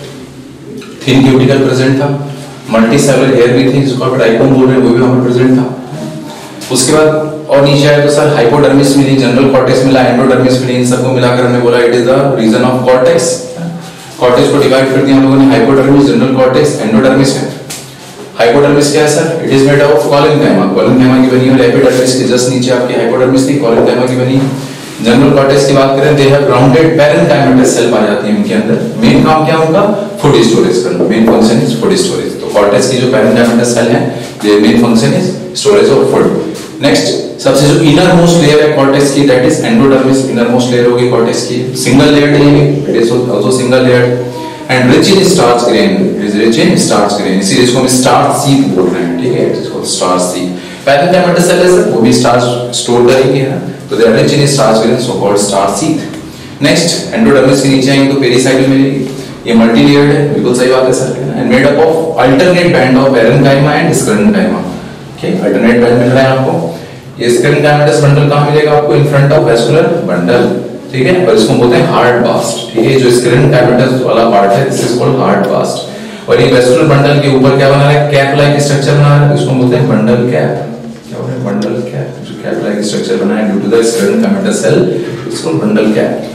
थिन क्यूटिकल प्रेजेंट था, मल्टी सेलुलर हेयर भी थी जिसको आप डाइकोन बोल रहे हैं, वो भी वहां पर प्रेजेंट था। उसके बाद और नीचे आए तो सर हाइपोडर्मिस मिली, जनरल कॉर्टेक्स मिला, एंडोडर्मिस मिली, इन सबको मिलाकर हमने बोला it is the region of cortex. Cortex को डिवाइड कर दिया हम लोगों ने, हाइपोडर्मिस, जनरल कॉर्टेक्स, एंडोडर्मिस में। हाइपोडर्मिस क्या है sir, it is made of collenchyma, collenchyma की बनी है। एपिडर्मिस के जस्ट नीचे आपकी हाइपोडर्मिस थी, कोलेनकाइमा की बनी। जनरल कॉर्टेक्स की बात करें, they have grounded parenchymatous cell पाई जाती है उनके अंदर। मेन काम क्या उनका, फूड स्टोरेज करना, main function is food storage. तो कॉर्टेक्स की जो पैरेन्काइमेटस सेल है, their main function is storage of food. Next सबसे जो इनर मोस्ट लेयर है कॉर्टेक्स की, that is endodermis. Inner most layer होगी कॉर्टेक्स की, सिंगल लेयर्ड है, it is also single layered and rich in starch grain, it is rich in starch grain, इसीलिए इसको हम स्टार्च सीथ बोल रहे हैं। ठीक है, it is called starch sheath. Parenchymatous cell है सर, वो भी स्टार्च स्टोर करेंगे ना, तो they are rich in starch grain, so called starch sheath. Next endodermis के नीचे आएंगे तो पेरिसाइकिल मिलेगी, ये मल्टी लेयर्ड है, बिल्कुल सही बात है sir, and made up of alternate band of parenchyma and sclerenchyma. Okay, alternate band मिल रहा है आपको। ये स्क्लेरेन्काइमेटस बंडल कहां मिलेगा आपको, in front of vascular bundle. ठीक है, और इसको बोलते हैं हार्ड बास्ट। ठीक है, जो स्क्लेरेन्काइमेटस वाला पार्ट है this is called hard bast. और ये वैस्कुलर बंडल के ऊपर क्या बना है, कैप लाइक स्ट्रक्चर बना है, इसको बोलते हैं बंडल कैप। क्या बोलते हैं, बंडल कैप। जो कैप लाइक स्ट्रक्चर बना है due to the sclerenchymatous cell, इसको बंडल कैप।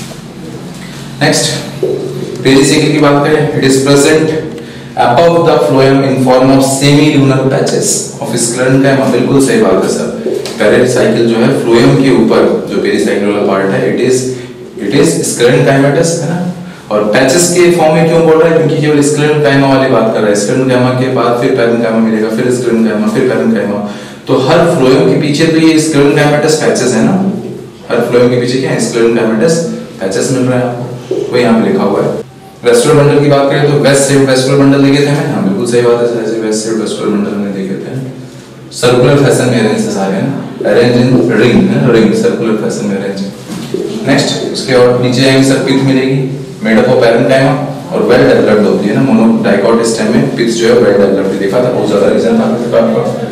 नेक्स्ट पेरिसाइकिल की बात करें, it is present above the phloem in form of semi-lunar patches of sclerenchyma। बिल्कुल सही बात है सर। पेरिसाइकिल जो है फ्लोएम के ऊपर जो पेरिसाइकिल वाला पार्ट है, इट इज स्क्लेरेन्काइमेटस है ना। और पैचेस के फॉर्म में क्यों बोल रहा है, क्योंकि केवल स्क्लेरेन्काइमा वाली बात कर रहा है। स्क्लेरेन्काइमा के बाद फिर पैरेन्काइमा मिलेगा, फिर स्क्लेरेन्काइमा, फिर पैरेन्काइमा। तो हर फ्लोएम के पीछे तो ये स्क्लेरेन्काइमेटस पैचेस है ना, हर फ्लोएम के पीछे क्या है, स्क्लेरेन्काइमेटस पैचेस मिल रहा है आपको, वो यहाँ पे लिखा हुआ है। वेस्कुलर बंडल की बात करें तो वेस्ट शेप वेस्कुलर बंडल देखे थे ना, बिल्कुल सही बात है सर, ऐसे वेस्ट शेप वेस्कुलर बंडल हमने देखे थे। सर्कुलर फैशन में अरेंज है सारे, अरेंज इन रिंग है, रिंग सर्कुलर फैशन में अरेंज है। नेक्स्ट उसके और नीचे आएंगे सर पिथ मिलेगी, मेड अप ऑफ पैरेन्काइमा और वेल डेवलप्ड होती है ना। मोनो डाइकोट स्टेम में पिथ जो है वेल डेवलप्ड देखा था, बहुत ज्यादा रीजन था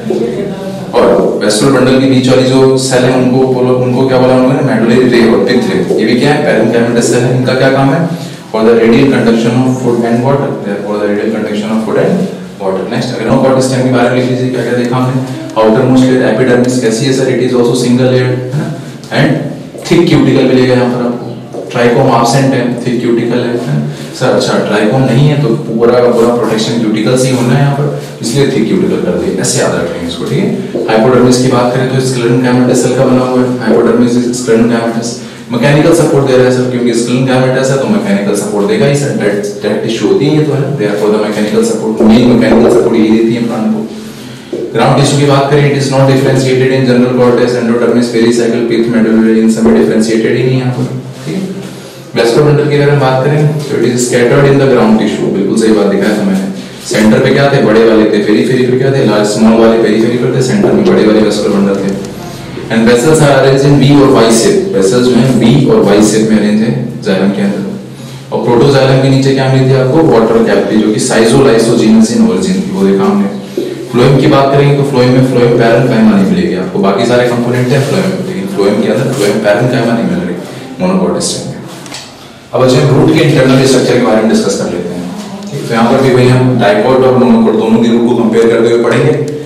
आपका। और वेस्कुलर बंडल के बीच वाली जो सेल है उनको क्या बोला उन्होंने, मेडुलरी रे और पिथ रे। ये भी क्या है, पैरेन्काइमेटस सेल है। इनका क्या काम है, for the radial conduction of food and water, therefore the radial conduction of food and water. Next अगर मोनोकॉट स्टेम के बारे में लिख लीजिए, क्या क्या देखा हमने। आउटर मोस्ट लेयर एपिडर्मिस कैसी है sir, it is also single layered है ना, एंड थिक क्यूटिकल मिलेगा यहाँ पर आपको। ट्राइकोम एब्सेंट है, थिक क्यूटिकल है सर। अच्छा ट्राइकोम नहीं है तो पूरा प्रोटेक्शन क्यूटिकल से ही होना है यहाँ पर, इसलिए थिक क्यूटिकल कर दिया, ऐसे याद रखेंगे इसको। ठीक है, हाइपोडर्मिस की बात करें तो स्क्लेरेन्काइमेटस सेल का बना हुआ है, hypodermis is sclerenchymatous. Mechanical support दे रहा है सर, क्योंकि स्क्लेरेन्काइमेटस है तो मैकेनिकल सपोर्ट देगा ही सर, डेड टिश्यू होती है तो है, therefore the mechanical support, main mechanical support यही देती है प्लांट को। ग्राउंड टिश्यू की बात करें, it is not differentiated in general cortex, endodermis, pericycle, pith, medullary, इन सब में डिफरेंशिएटेड ही नहीं है यहाँ पर। ठीक है, वेस्कुलर बंडल की अगर हम बात करें तो it is scattered in the ground tissue, बिल्कुल सही बात दिखाया था मैंने। सेंटर पे क्या थे, बड़े वाले थे, पेरिफेरी पे क्या थे, लार्ज स्मॉल वाले पेरिफेरी पर थे, सेंटर में बड़े वाले वेस्कुलर बंडल थे। And vessels are arranged in V और Y शेप, वेसल्स जो हैं V और Y शेप में अरेंज है जाइलम के अंदर। और प्रोटोजाइलम के नीचे क्या मिलती है आपको, वाटर कैविटी, जो कि साइजोलाइसोजेनस इन ओरिजिन थी, वो देखा हमने। फ्लोएम की बात करेंगे तो फ्लोएम में फ्लोएम पैरेन्काइमा नहीं मिलेगी आपको, बाकी सारे कंपोनेंट हैं फ्लोएम में, लेकिन फ्लोएम के अंदर फ्लोएम पैरेन्काइमा नहीं मिल रही मोनोकॉट स्टेम में। अब अच्छा रूट के इंटरनल स्ट्रक्चर के बारे में डिस्कस कर लेते हैं। तो यहाँ पर भी भाई हम डाइकोट और मोनोकॉट दोनों के रूट को कंपेयर करते हुए पढ़ेंगे।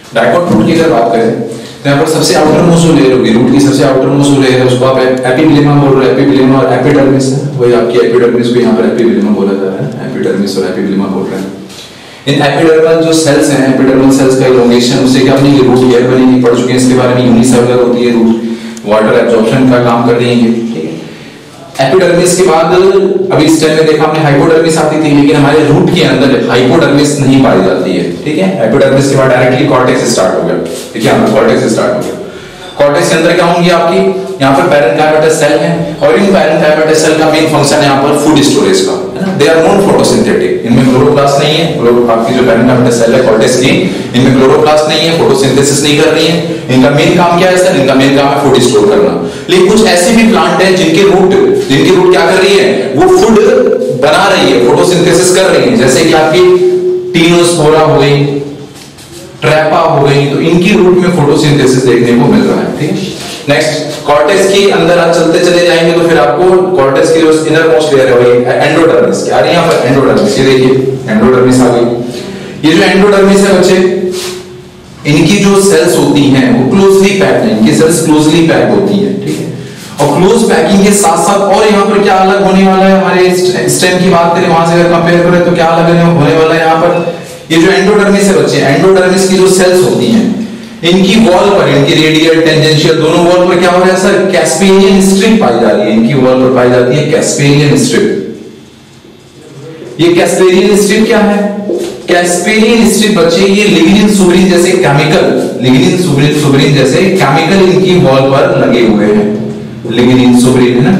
डाइकोट रूट की अगर बात करें तो यहाँ पर सबसे आउटर मोस्ट जो लेयर होगी रूट की, सबसे आउटर मोस्ट जो लेयर है उसको आप एपिब्लेमा बोल रहे हो। एपिब्लेमा और एपिडर्मिस है, वही आपकी एपिडर्मिस को यहाँ पर एपिब्लेमा बोला जा रहा है, एपिडर्मिस और एपिब्लेमा बोल रहे हैं। इन एपिडर्मल जो सेल्स हैं, एपिडर्मल सेल्स का इलोंगेशन, उससे क्या बनेगी, रूट हेयर बनेगी, पढ़ चुके हैं इसके बारे में, यूनिसेलुलर होती है रूट, वाटर एब्जॉर्प्शन का काम कर रही है, ठीक है। एपिडर्मिस के बाद अभी स्टेम में देखा हमने हाइपोडर्मिस आती थी, लेकिन हमारे रूट के अंदर हाइपोडर्मिस नहीं पाई जाती है, ठीक है। एपिडर्मिस के बाद डायरेक्टली कॉर्टेक्स स्टार्ट हो गया, देखिए यहाँ पर कॉर्टेक्स स्टार्ट हो गया। कॉर्टेक्स के अंदर क्या होंगी आपकी, यहाँ पर पैरेन्काइमेटस सेल है, और इन पैरेन्काइमेटस सेल का मेन फंक्शन है यहाँ पर फूड स्टोरेज का, है ना। दे आर नॉन फोटोसिंथेटिक, इनमें क्लोरोप्लास्ट नहीं है, आपकी जो पैरेन्काइमेटस सेल है कॉर्टेक्स की, इनमें क्लोरोप्लास्ट नहीं है, फोटोसिंथेसिस नहीं कर रही है। इनका मेन काम क्या है सर, इनका मेन काम है फूड स्टोर करना। लेकिन कुछ ऐसे भी प्लांट हैं जिनके रूट क्या कर रही है, वो फूड बना रही है, फोटोसिंथेसिस कर रही है, जैसे कि आपकी टीनोस्पोरा हो गई, ट्रैपा हो गई, तो इनकी रूट में फोटोसिंथेसिस देखने को मिल रहा है, ठीक है। नेक्स्ट कॉर्टेक्स के अंदर आप चलते चले जाएंगे तो फिर आपको कॉर्टेक्स की जो इनर मोस्ट लेयर है एंडोडर्मिस, आ रही है यहाँ पर एंडोडर्मिस, ये देखिए एंडोडर्मिस आ गई। ये जो एंडोडर्मिस है बच्चे, इनकी जो सेल्स होती हैं वो क्लोजली पैक्ड है, इनकी सेल्स क्लोजली पैक्ड होती हैं, ठीक है। और क्लोज पैकिंग के साथ साथ और यहाँ पर क्या अलग होने वाला है, हमारे स्टेम की बात करें वहां से अगर कंपेयर करें तो क्या अलग होने वाला है यहाँ पर, ये जो एंडोडर्मिस है बच्चे, एंडोडर्मिस की जो सेल्स होती हैं, इनकी वॉल पर, इनकी रेडियल टेंजेंशियल दोनों वॉल पर क्या हो रहा है सर, कैस्पेरियन स्ट्रिप पाई जा रही है, इनकी वॉल पर पाई जाती है कैस्पेरियन स्ट्रिप। ये कैस्पेरियन स्ट्रिप क्या है, कैस्पेरियन स्ट्रिप बच्चे ये लिग्निन सुब्रिन जैसे केमिकल, लिग्निन सुब्रिन जैसे केमिकल इनकी वॉल पर लगे हुए हैं, लिग्निन सुब्रिन है ना,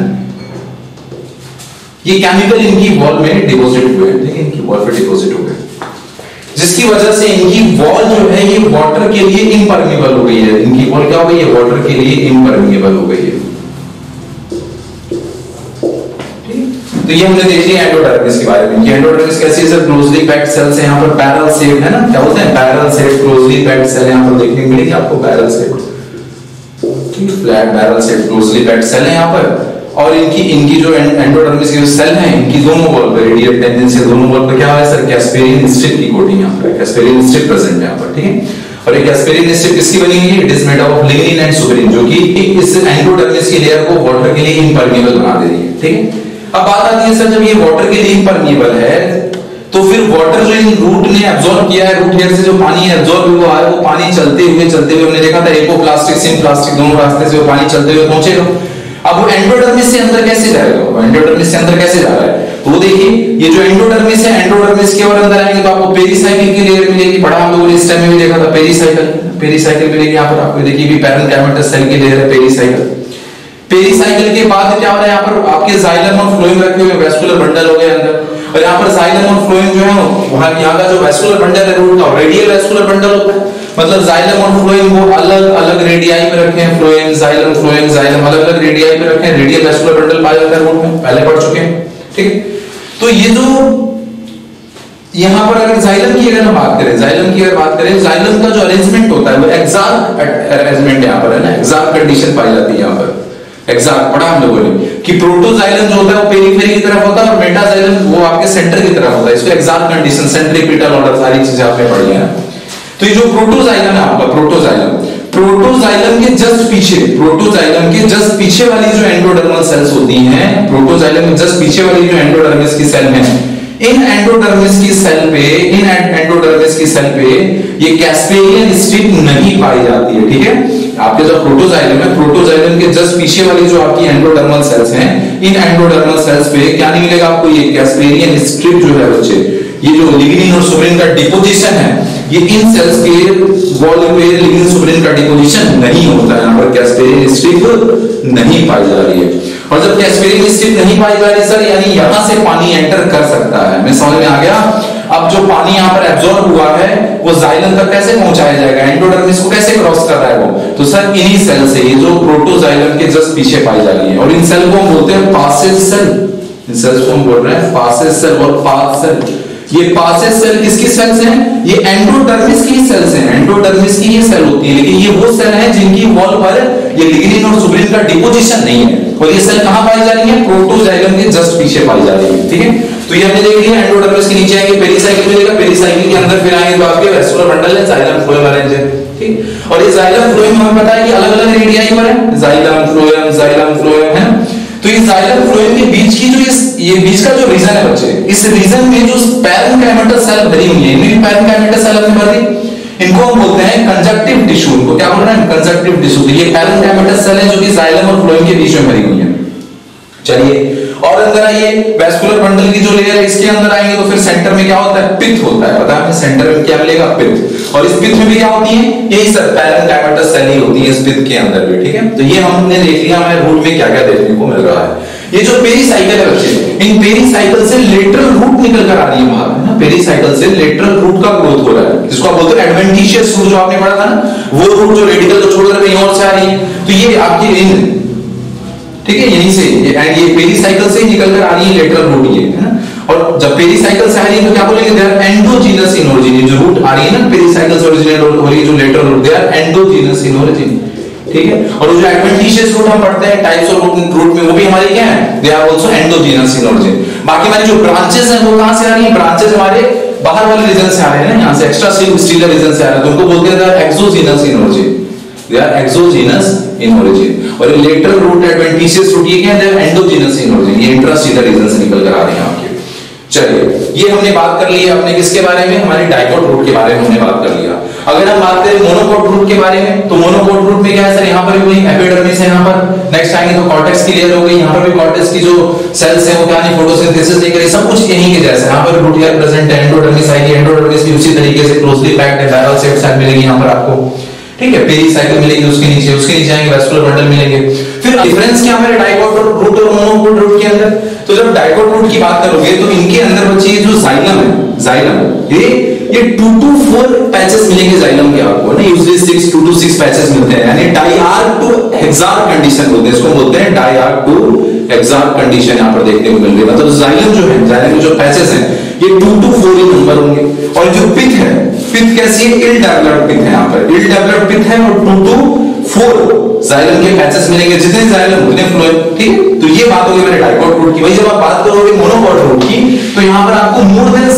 ये केमिकल इनकी वॉल में डिपॉजिट हुए हैं, ठीक है, इनकी वॉल पर डिपॉजिट हो गए, जिसकी वजह से इनकी वॉल जो है ये वाटर के लिए इम्परमिएबल हो गई है, इनकी वॉल क्या हो गई है, वाटर के लिए इम्परमिएबल हो गई है। तो ये हमने देख लिया एंडोडर्मिस के बारे में, एंडोडर्मिस कैसी है सर, क्लोजली पैक्ड सेल्स है, यहाँ पर पैरल शेप्ड है ना, क्या बोलते हैं barrel shaped, closely packed cell यहाँ पर देखने को मिलेगी आपको पैरल शेप्ड, ठीक है, flat barrel shaped closely packed cell है यहाँ पर। और इनकी जो एंडोडर्मिस की जो सेल है, इनकी दोनों वॉल पर रेडियल टेंजेंशियल दोनों वॉल पर क्या है सर, कैस्पेरियन स्ट्रिप की कोटिंग यहाँ पर, कैस्पेरियन स्ट्रिप प्रेजेंट है यहाँ पर, ठीक है। और ये कैस्पेरियन स्ट्रिप किसकी बनी हुई है, it is made of lignin and suberin, जो कि इस एंडोडर्मिस की लेयर को वाटर के लिए इम्परमिएबल बना दे रही है, ठीक है। अब बात आती है सर, जब ये वाटर के लिए इम्परमिएबल है तो फिर वाटर जो इन रूट ने एब्जॉर्ब किया है, रूट हेयर से जो पानी एब्जॉर्ब हुआ है, वो पानी चलते हुए हमने देखा था एपोप्लास्टिक सिम्प्लास्टिक दोनों रास्ते से वो पानी चलते हुए पहुंचेगा। अब वो एंडोडर्मिस से अंदर कैसे जाएगा, एंडोडर्मिस से अंदर कैसे जा रहा है, तो वो देखिए ये जो एंडोडर्मिस है, एंडोडर्मिस के और अंदर आएंगे तो आपको पेरिसाइकिल की लेयर मिलेगी, पढ़ा हम लोगों ने इस टाइम में भी देखा था, पेरिसाइकिल मिलेगी यहाँ पर आपको, देखिए भी पैरेन्काइमेटस सेल की लेयर है पेरिसाइकिल। पेरिसाइकिल के बाद क्या हो रहा है, यहाँ पर आपके जाइलम और फ्लोएम रखे हुए, वेस्कुलर बंडल हो गए अंदर, और यहाँ पर जाइलम और फ्लोएम जो है वहां यहाँ का जो वेस्कुलर बंडल है रूट का रेडियल वेस्कुलर बंडल होता है, मतलब जाइलम और फ्लोएम वो अलग अलग रेडियाई पे रखे हैं, फ्लोएम जाइलम अलग अलग रेडियाई पे रखे हैं, रेडियल वेस्कुलर बंडल पाया जाता है रूट में, पहले पढ़ चुके हैं, ठीक है। तो ये जो यहाँ पर अगर जाइलम की अगर बात करें, जाइलम का जो अरेंजमेंट होता है वो एक्साक्ट अरेंजमेंट यहाँ पर है ना, एक्साक्ट कंडीशन पाई जाती है यहाँ पर, एक्साक्ट पढ़ा हम लोगों ने कि प्रोटोजाइलम जो होता है वो पेरिफेरी की तरफ होता है और मेटाजाइलम वो आपके सेंटर की तरफ होता है, इसको एक्साक्ट कंडीशन सेंट्रीपिटल ऑर्डर सारी चीजें आपने पढ़ी है। तो ये जो प्रोटोजाइलम है आपका, प्रोटोजाइलम के जस्ट पीछे वाली जो एंडोडर्मल सेल्स होती हैं, प्रोटोजाइलम के जस्ट पीछे वाली जो एंडोडर्मिस की सेल है, इन एंडोडर्मिस की सेल पे ये कैस्पेरियन स्ट्रिप नहीं पाई जाती है, ठीक है। आपके जो प्रोटोजाइलम है, प्रोटोजाइलम के जस्ट पीछे वाली जो आपकी एंडोडर्मल सेल्स हैं, इन एंडोडर्मल सेल्स पे क्या नहीं मिलेगा आपको, ये कैस्पेरियन स्ट्रिप जो है बच्चे, ये जो लिग्निन और सुब्रिन का डिपोजिशन है, ये इन सेल्स के वॉल पे लिग्निन सुब्रिन का डिपोजिशन नहीं होता है, यहाँ पर कैस्पेरियन स्ट्रिप नहीं पाई जा रही है। और जब कैस्पेरियन स्ट्रिप नहीं पाई जा रही सर, यानी यहां से पानी एंटर कर सकता है, मैं समझ में आ गया। अब जो पानी यहाँ पर एब्जॉर्ब हुआ है वो जाइलम तक कैसे पहुंचाया जाएगा, एंडोडर्मिस को कैसे क्रॉस कर रहा है वो, तो सर इन्हीं सेल से, ये जो प्रोटोजाइलम के जस्ट पीछे पाई जा रही है, और इन सेल को हम बोलते हैं पासेज सेल, इन सेल्स को हम बोल रहे हैं पासेज सेल और पाथ सेल। ये पासेज सेल किसकी सेल्स हैं, ये एंडोडर्मिस की सेल्स हैं, एंडोडर्मिस की ये सेल होती है, लेकिन ये वो सेल है जिनकी वॉल पर ये लिग्निन और सुब्रिन का डिपोजिशन नहीं है, और ये सेल कहां पाई जा रही है, प्रोटोजाइलम के जस्ट पीछे पाई जा रही है, ठीक है। तो ये हमने देख लिया एंडोडर्मिस के नीचे आएंगे पेरिसाइकिल मिलेगा, पेरिसाइकिल के अंदर फिर आएंगे तो आपके वेस्कुलर बंडल है, जाइलम फ्लोएम अरेंज है, ठीक। और ये जाइलम फ्लोएम हमें पता है कि अलग-अलग रेडियाई पर है, जाइलम फ्लोएम है। तो ये जाइलम फ्लोएम के बीच की जो ये बीच का जो रीजन है बच्चे, इस रीजन में जो पैरेन्काइमेटल सेल भरी हुई है, इनमें पैरेन्काइमेटल सेल हमने भर दी, इनको हम बोलते हैं कंजक्टिव टिश्यू। इनको क्या बोल रहे हैं? Conjunctive tissue. तो ये पैरेन्काइमेटल सेल है जो कि जाइलम और फ्लोएम के बीच में भरी हुई है। चलिए और अंदर आइए, वेस्कुलर बंडल की जो लेयर है इसके अंदर आएंगे तो फिर सेंटर में क्या होता है? पित्त होता है, पता है हमें सेंटर में क्या मिलेगा? पित्त। और इस पित्त में भी क्या होती है? यही सब पैरेन्काइमेटल सेल ही होती है इस पित्त के अंदर भी, ठीक है। तो ये हमने देख लिया हमारे रूट में क्या क्या देखने को मिल रहा है। ये जो पेरिसाइकिल है बच्चे, इन पेरिसाइकिल से लेटरल रूट निकल कर आ रही है बाहर, है ना। पेरिसाइकिल से लेटरल रूट का ग्रोथ हो रहा है, जिसको आप बोलते हैं एडवेंटिशियस रूट, जो आपने पढ़ा था ना, वो रूट जो रेडिकल को छोड़कर कहीं और से आ रही है। तो ये आपकी इन, ठीक है, यहीं से ये पेरिसाइकिल से निकल कर आ रही है लेटरल रूट, ये है ना। और जब पेरिसाइकिल से आ रही है तो क्या बोलेंगे? They are endogenous in origin. जो रूट आ रही है ना पेरिसाइकिल से ओरिजिनेट हो रही है, जो lateral root, they are endogenous in origin, ठीक है। और जो एडवेंटिशियस रूट हम पढ़ते हैं टाइप्स ऑफ रूट में, वो भी हमारे क्या है? They are also endogenous in origin. बाकी हमारी जो ब्रांचेस हैं वो कहां से आ रही हैं? ब्रांचेस हमारे बाहर वाले रीजन से आ रहे हैं ना, यहां से एक्स्ट्रा सेलुलर रीजन से आ रहे हैं, तो उनको बोलते हैं they are exogenous in origin, they are exogenous in origin. और ये लेटरल रूट एडवेंटिशियस रूट ये क्या है? They are endogenous in origin, ये इंट्रासेलुलर रीजन से निकल कर आ रहे हैं आपके। चलिए ये हमने बात कर ली है अपने किसके बारे में? हमारे डाइकोट रूट के बारे में हमने बात कर लिया। अगर हम बात करें मोनोकोट रूट के बारे में, तो मोनोकोट रूट में क्या है सर? यहाँ पर भी एपिडर्मिस है, यहाँ पर नेक्स्ट आएंगे तो कॉर्टेक्स की लेयर हो गई, यहाँ पर भी कॉर्टेक्स की जो सेल्स है वो क्या नहीं फोटोसिंथेसिस नहीं करी, सब कुछ यहीं के जैसा। यहाँ पर रूट लेयर प्रेजेंट है, एंडोडर्मिस आएगी, एंडोडर्मिस भी उसी तरीके से क्लोजली पैक्ड है, बैरल शेप्ड सेल मिलेगी यहाँ पर आपको, ठीक है। पेरिसाइकिल मिलेगी उसके नीचे आएंगे वेस्कुलर बंडल मिलेंगे। फिर डिफरेंस क्या है डाइकोट रूट और मोनोकोट रूट के अंदर? तो जब डाइकोट रूट की बात करोगे तो इनके अंदर बच्चे जो जाइलम है, जाइलम ये 2 to 4 पैचेस मिलेंगे जाइलम के आपको ना, यूजुअली 2 to 6 पैचेस मिलते हैं, यानी डाइआर्क टू हेक्सार्क कंडीशन बोलते हैं इसको, बोलते हैं डाइआर्क टू हेक्सार्क कंडीशन यहां पर देखने को मिल रही है। मतलब जाइलम जो है, जाइलम के जो पैचेस हैं ये 2 to 4 ही नंबर होंगे। और जो पिथ है, पिथ कैसी है? इल डेवलप्ड पिथ है, यहाँ पर इल डेवलप्ड पिथ है और 2 to 4 जाइलम के पैचेस मिलेंगे, जितने जाइलम उतने फ्लोएम, ठीक है। तो ये बात होगी मेरे डाइकोट रूट की। वही जब आप बात करोगे मोनोकोट रूट की तो यहाँ पर आपको मोर देन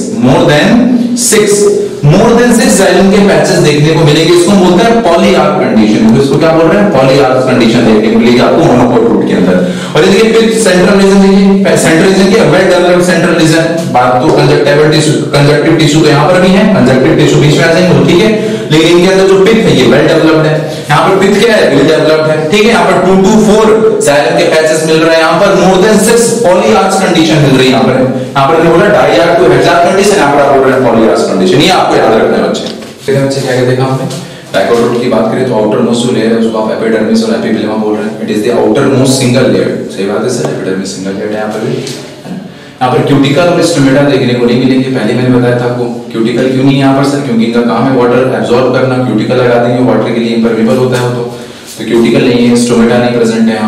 6 जाइलम के पैचेस देखने को मिलेंगे। इसको बोलते हैं पॉलीआर्क कंडीशन। तो इसको क्या बोल रहे हैं? पॉलीआर्क कंडीशन देखने को मिलेगी आपको मोनोकोट रूट के अंदर। और ये देखिए पिथ सेंट्रल रीजन, देखिए सेंट्रल रीजन के वेल डेवलप्ड सेंट्रल रीजन। बात तो कंजक्टिव टिश्यू तो यहाँ पर भी है, कंजक्टिव टिश्यू बीच में आ जाएंगे, ठीक है। लेकिन इनके अंदर जो पिथ है ये वेल डेवलप्ड है, यहाँ पर पिथ क्या है? वेल डेवलप्ड है, ठीक है। यहाँ पर 2 to 4 जाइलम के पैचेस मिल रहे हैं, यहाँ पर मोर देन 6 पॉलीआर्क कंडीशन मिल रही है। यहाँ पर बोला डाइआर्क टू हेक्सार्क कंडीशन, यहाँ पर आप बोल रहे हैं पॉलीआर्क कंडीशन। ये आपको याद रखना है बच्चे। फिर बच्चे क्या देखा हमने डाइकोट रूट की बात करें तो आउटर मोस्ट जो लेयर है उसको आप एपिडर्मिस और एपिथेलियम बोल रहे हैं। It is the outer most single layer. सही बात है सर, एपिडर्मिस सिंगल लेयर है। यहाँ पर भी यहाँ पर क्यूटिकल और स्टोमेटा देखने को नहीं मिलेंगे। पहले मैंने बताया था आपको क्यूटिकल क्यों नहीं यहाँ पर सर, क्योंकि इनका काम है वाटर एब्जॉर्ब करना। क्यूटिकल लगा देंगे वाटर के लिए इम्परमेबल होता है तो क्यूटिकल नहीं है, स्टोमेटा नहीं प्रेजेंट है यहाँ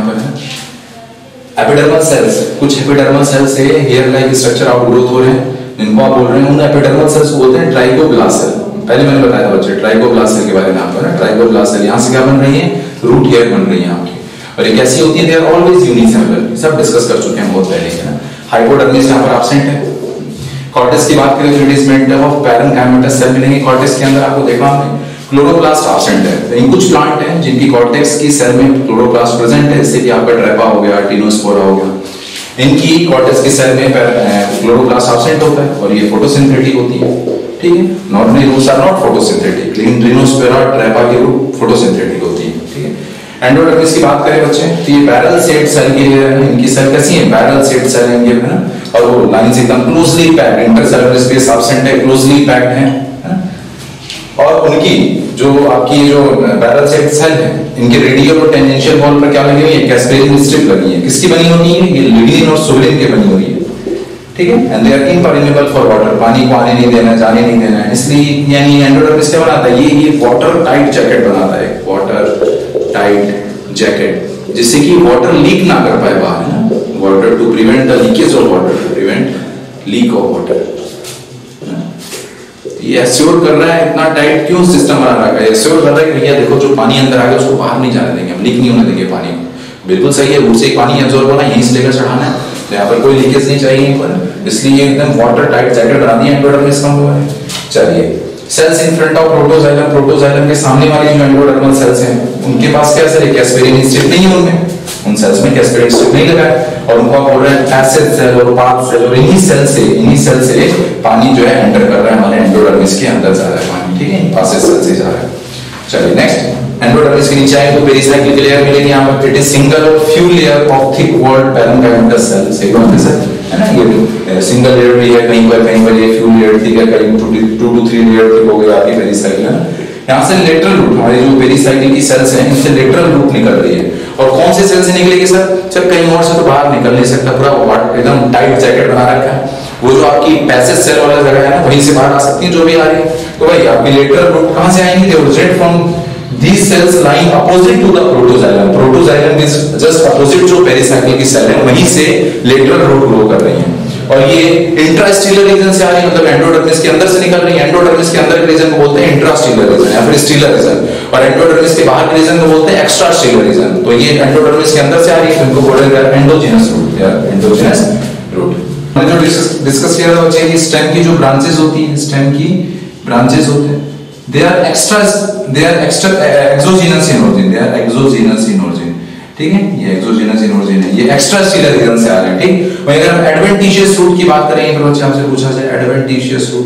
पर। एपिडर्मल सेल्स, कुछ एपिडर्मल सेल्स से हेयर लाइक स्ट्रक्चर आउटग्रोथ हो रहे हैं, जिनको आप बोल रहे हैं उन एपिडर्मल सेल्स को बोलते हैं ट्राइकोब्लास्ट सेल। पहले मैंने बताया था बच्चे ट्राइकोब्लास्ट सेल के बारे में आपको ना, ट्राइकोब्लास्ट सेल यहाँ से क्या बन रही है? रूट हेयर बन रही है आपकी। और ये कैसी होती है? दे आर ऑलवेज यूनिसेलुलर, सब डिस्कस कर चुके हैं बहुत पहले, है ना। हाइपोडर्मिस यहाँ पर एब्सेंट है। कॉर्टेक्स की बात करें तो it is made up of parenchymatous cell मिलेंगे कॉर्टेक्स के अंदर, आपको देखा हमने। क्लोरोप्लास्ट एब्सेंट है। तो इन कुछ प्लांट हैं जिनकी कॉर्टेक्स की सेल में क्लोरोप्लास्ट प्रेजेंट है, जैसे कि आपका ड्रेपा हो गया, टिनोस्पोरा हो गया। इनकी कॉर्टेक्स की सेल में क्लोरोप्लास्ट एब्सेंट होता है और ये फोटोसिंथेटिक होती है, ठीक है। Normally roots are not photosynthetic, लेकिन टिनोस्पोरा ड्रेपा की रूट फोटोसिंथेटिक होती है, ठीक है। एंडोडर्मिस की बात करें बच्चे तो ये बैरल शेप्ड सेल की है, इनकी सेल कैसी है? बैरल शेप्ड सेल है इनके, है ना। और वो लाइन से एकदम closely packed, intercellular space absent है, क्लोजली पैक्ड है। और उनकी जो आपकी जो बैरल शेप्ड सेल है, इनके रेडियल और टेंजेंशियल वॉल पर क्या लगी हुई है? कैस्पेरियन स्ट्रिप लगी है। किसकी बनी होती है? ये लिग्निन और सोलिन की बनी हुई है, ठीक है। And they are impermeable for water, पानी को आने नहीं देना, जाने नहीं देना, इसलिए यानी एंडोडर्मिस क्या बनाता है? ये वाटर टाइट जैकेट बनाता है, वाटर टाइट जैकेट, जिससे कि वाटर लीक ना कर पाए बाहर, है ना। Water to prevent the leakage of water, to prevent leak of water. ये एश्योर कर रहा है, इतना टाइट क्यों सिस्टम बना रखा है? एश्योर कर रहा है कि भैया देखो जो पानी अंदर आ गया उसको बाहर नहीं जाने देंगे, हम लीक नहीं होने देंगे पानी को। बिल्कुल सही है, ऊपर से पानी एब्जॉर्ब होना, यहीं से लेकर चढ़ाना है, तो यहाँ पर कोई लीकेज नहीं चाहिए। इसलिए एकदम वाटर टाइट जैकेट बना दी एंडोडर्मिस का हुआ है। चलिए, cells in front of protoxylem, protoxylem के सामने वाली जो एंडोडर्मल सेल्स हैं उनके पास क्या सर कैस्पेरिन स्ट्रिप नहीं है, उनमें उन सेल्स में कैस्पेरिन स्ट्रिप नहीं लगा है और उनको आप बोल रहे हैं एसिड सेल और पाथ सेल, और इन्हीं सेल से पानी जो है एंटर कर रहा है हमारे एंडोडर्मिस के अंदर जा रहा है पानी, ठीक है, पास सेल से जा रहा है। चलिए नेक्स्ट, एंडोडर्मिस के नीचे आए तो पेरिसाइक्लिक लेयर मिलेगी यहाँ पर। इट इज सिंगल और few layer of thick walled parenchymatous cell, सही बात है सर, है ना, ये सिंगल लेयर भी है, कहीं पर ये फ्यू लेयर थिक है, कहीं 2 to 3 लेयर थिक हो गई आपकी पेरिसाइकिल है। यहाँ से लेटरल रूट, हमारी जो पेरिसाइकिल की सेल्स हैं इनसे लेटरल रूट निकल रही है, और कौन से सेल से निकलेगी सर कहीं और से तो बाहर निकल नहीं सकता, पूरा एकदम टाइट जैकेट बना रखा है, वो जो आपकी पैसेज सेल वाला जगह है ना वहीं से बाहर आ सकती है जो भी आ रही है। तो भाई आपकी लेटरल रूट कहां से आएंगी, they originate from these cells lying opposite to the protoxylem, protoxylem is just opposite जो पेरिसाइकिल की सेल है वहीं से लेटरल रूट ग्रो कर रही है, और ये इंट्रास्टीलर रीजन से आ रही है, मतलब एंडोडर्मिस के अंदर से निकल रही है। एंडोडर्मिस के अंदर के रीजन को बोलते हैं इंट्रास्टीलर रीजन या फिर स्टीलर रीजन, और एंडोडर्मिस के बाहर के रीजन को बोलते हैं एक्स्ट्रास्टीलर रीजन। तो ये एंडोडर्मिस के अंदर से आ रही है, तो इनको बोलेंगे एंडोजेनस रूट या एंडोजेनस रूट। हमने जो डिस्कस किया था बच्चे, स्टेम की जो ब्रांचेस होती हैं, स्टेम की ब्रांचेस होते हैं, they are exogenous in origin, ठीक है, ये exogenous in origin है, ये extracellular रीजन से आ रहे हैं, ठीक। वहीं अगर हम adventitious root की बात करें, तो बच्चे आपसे पूछा जाए adventitious root,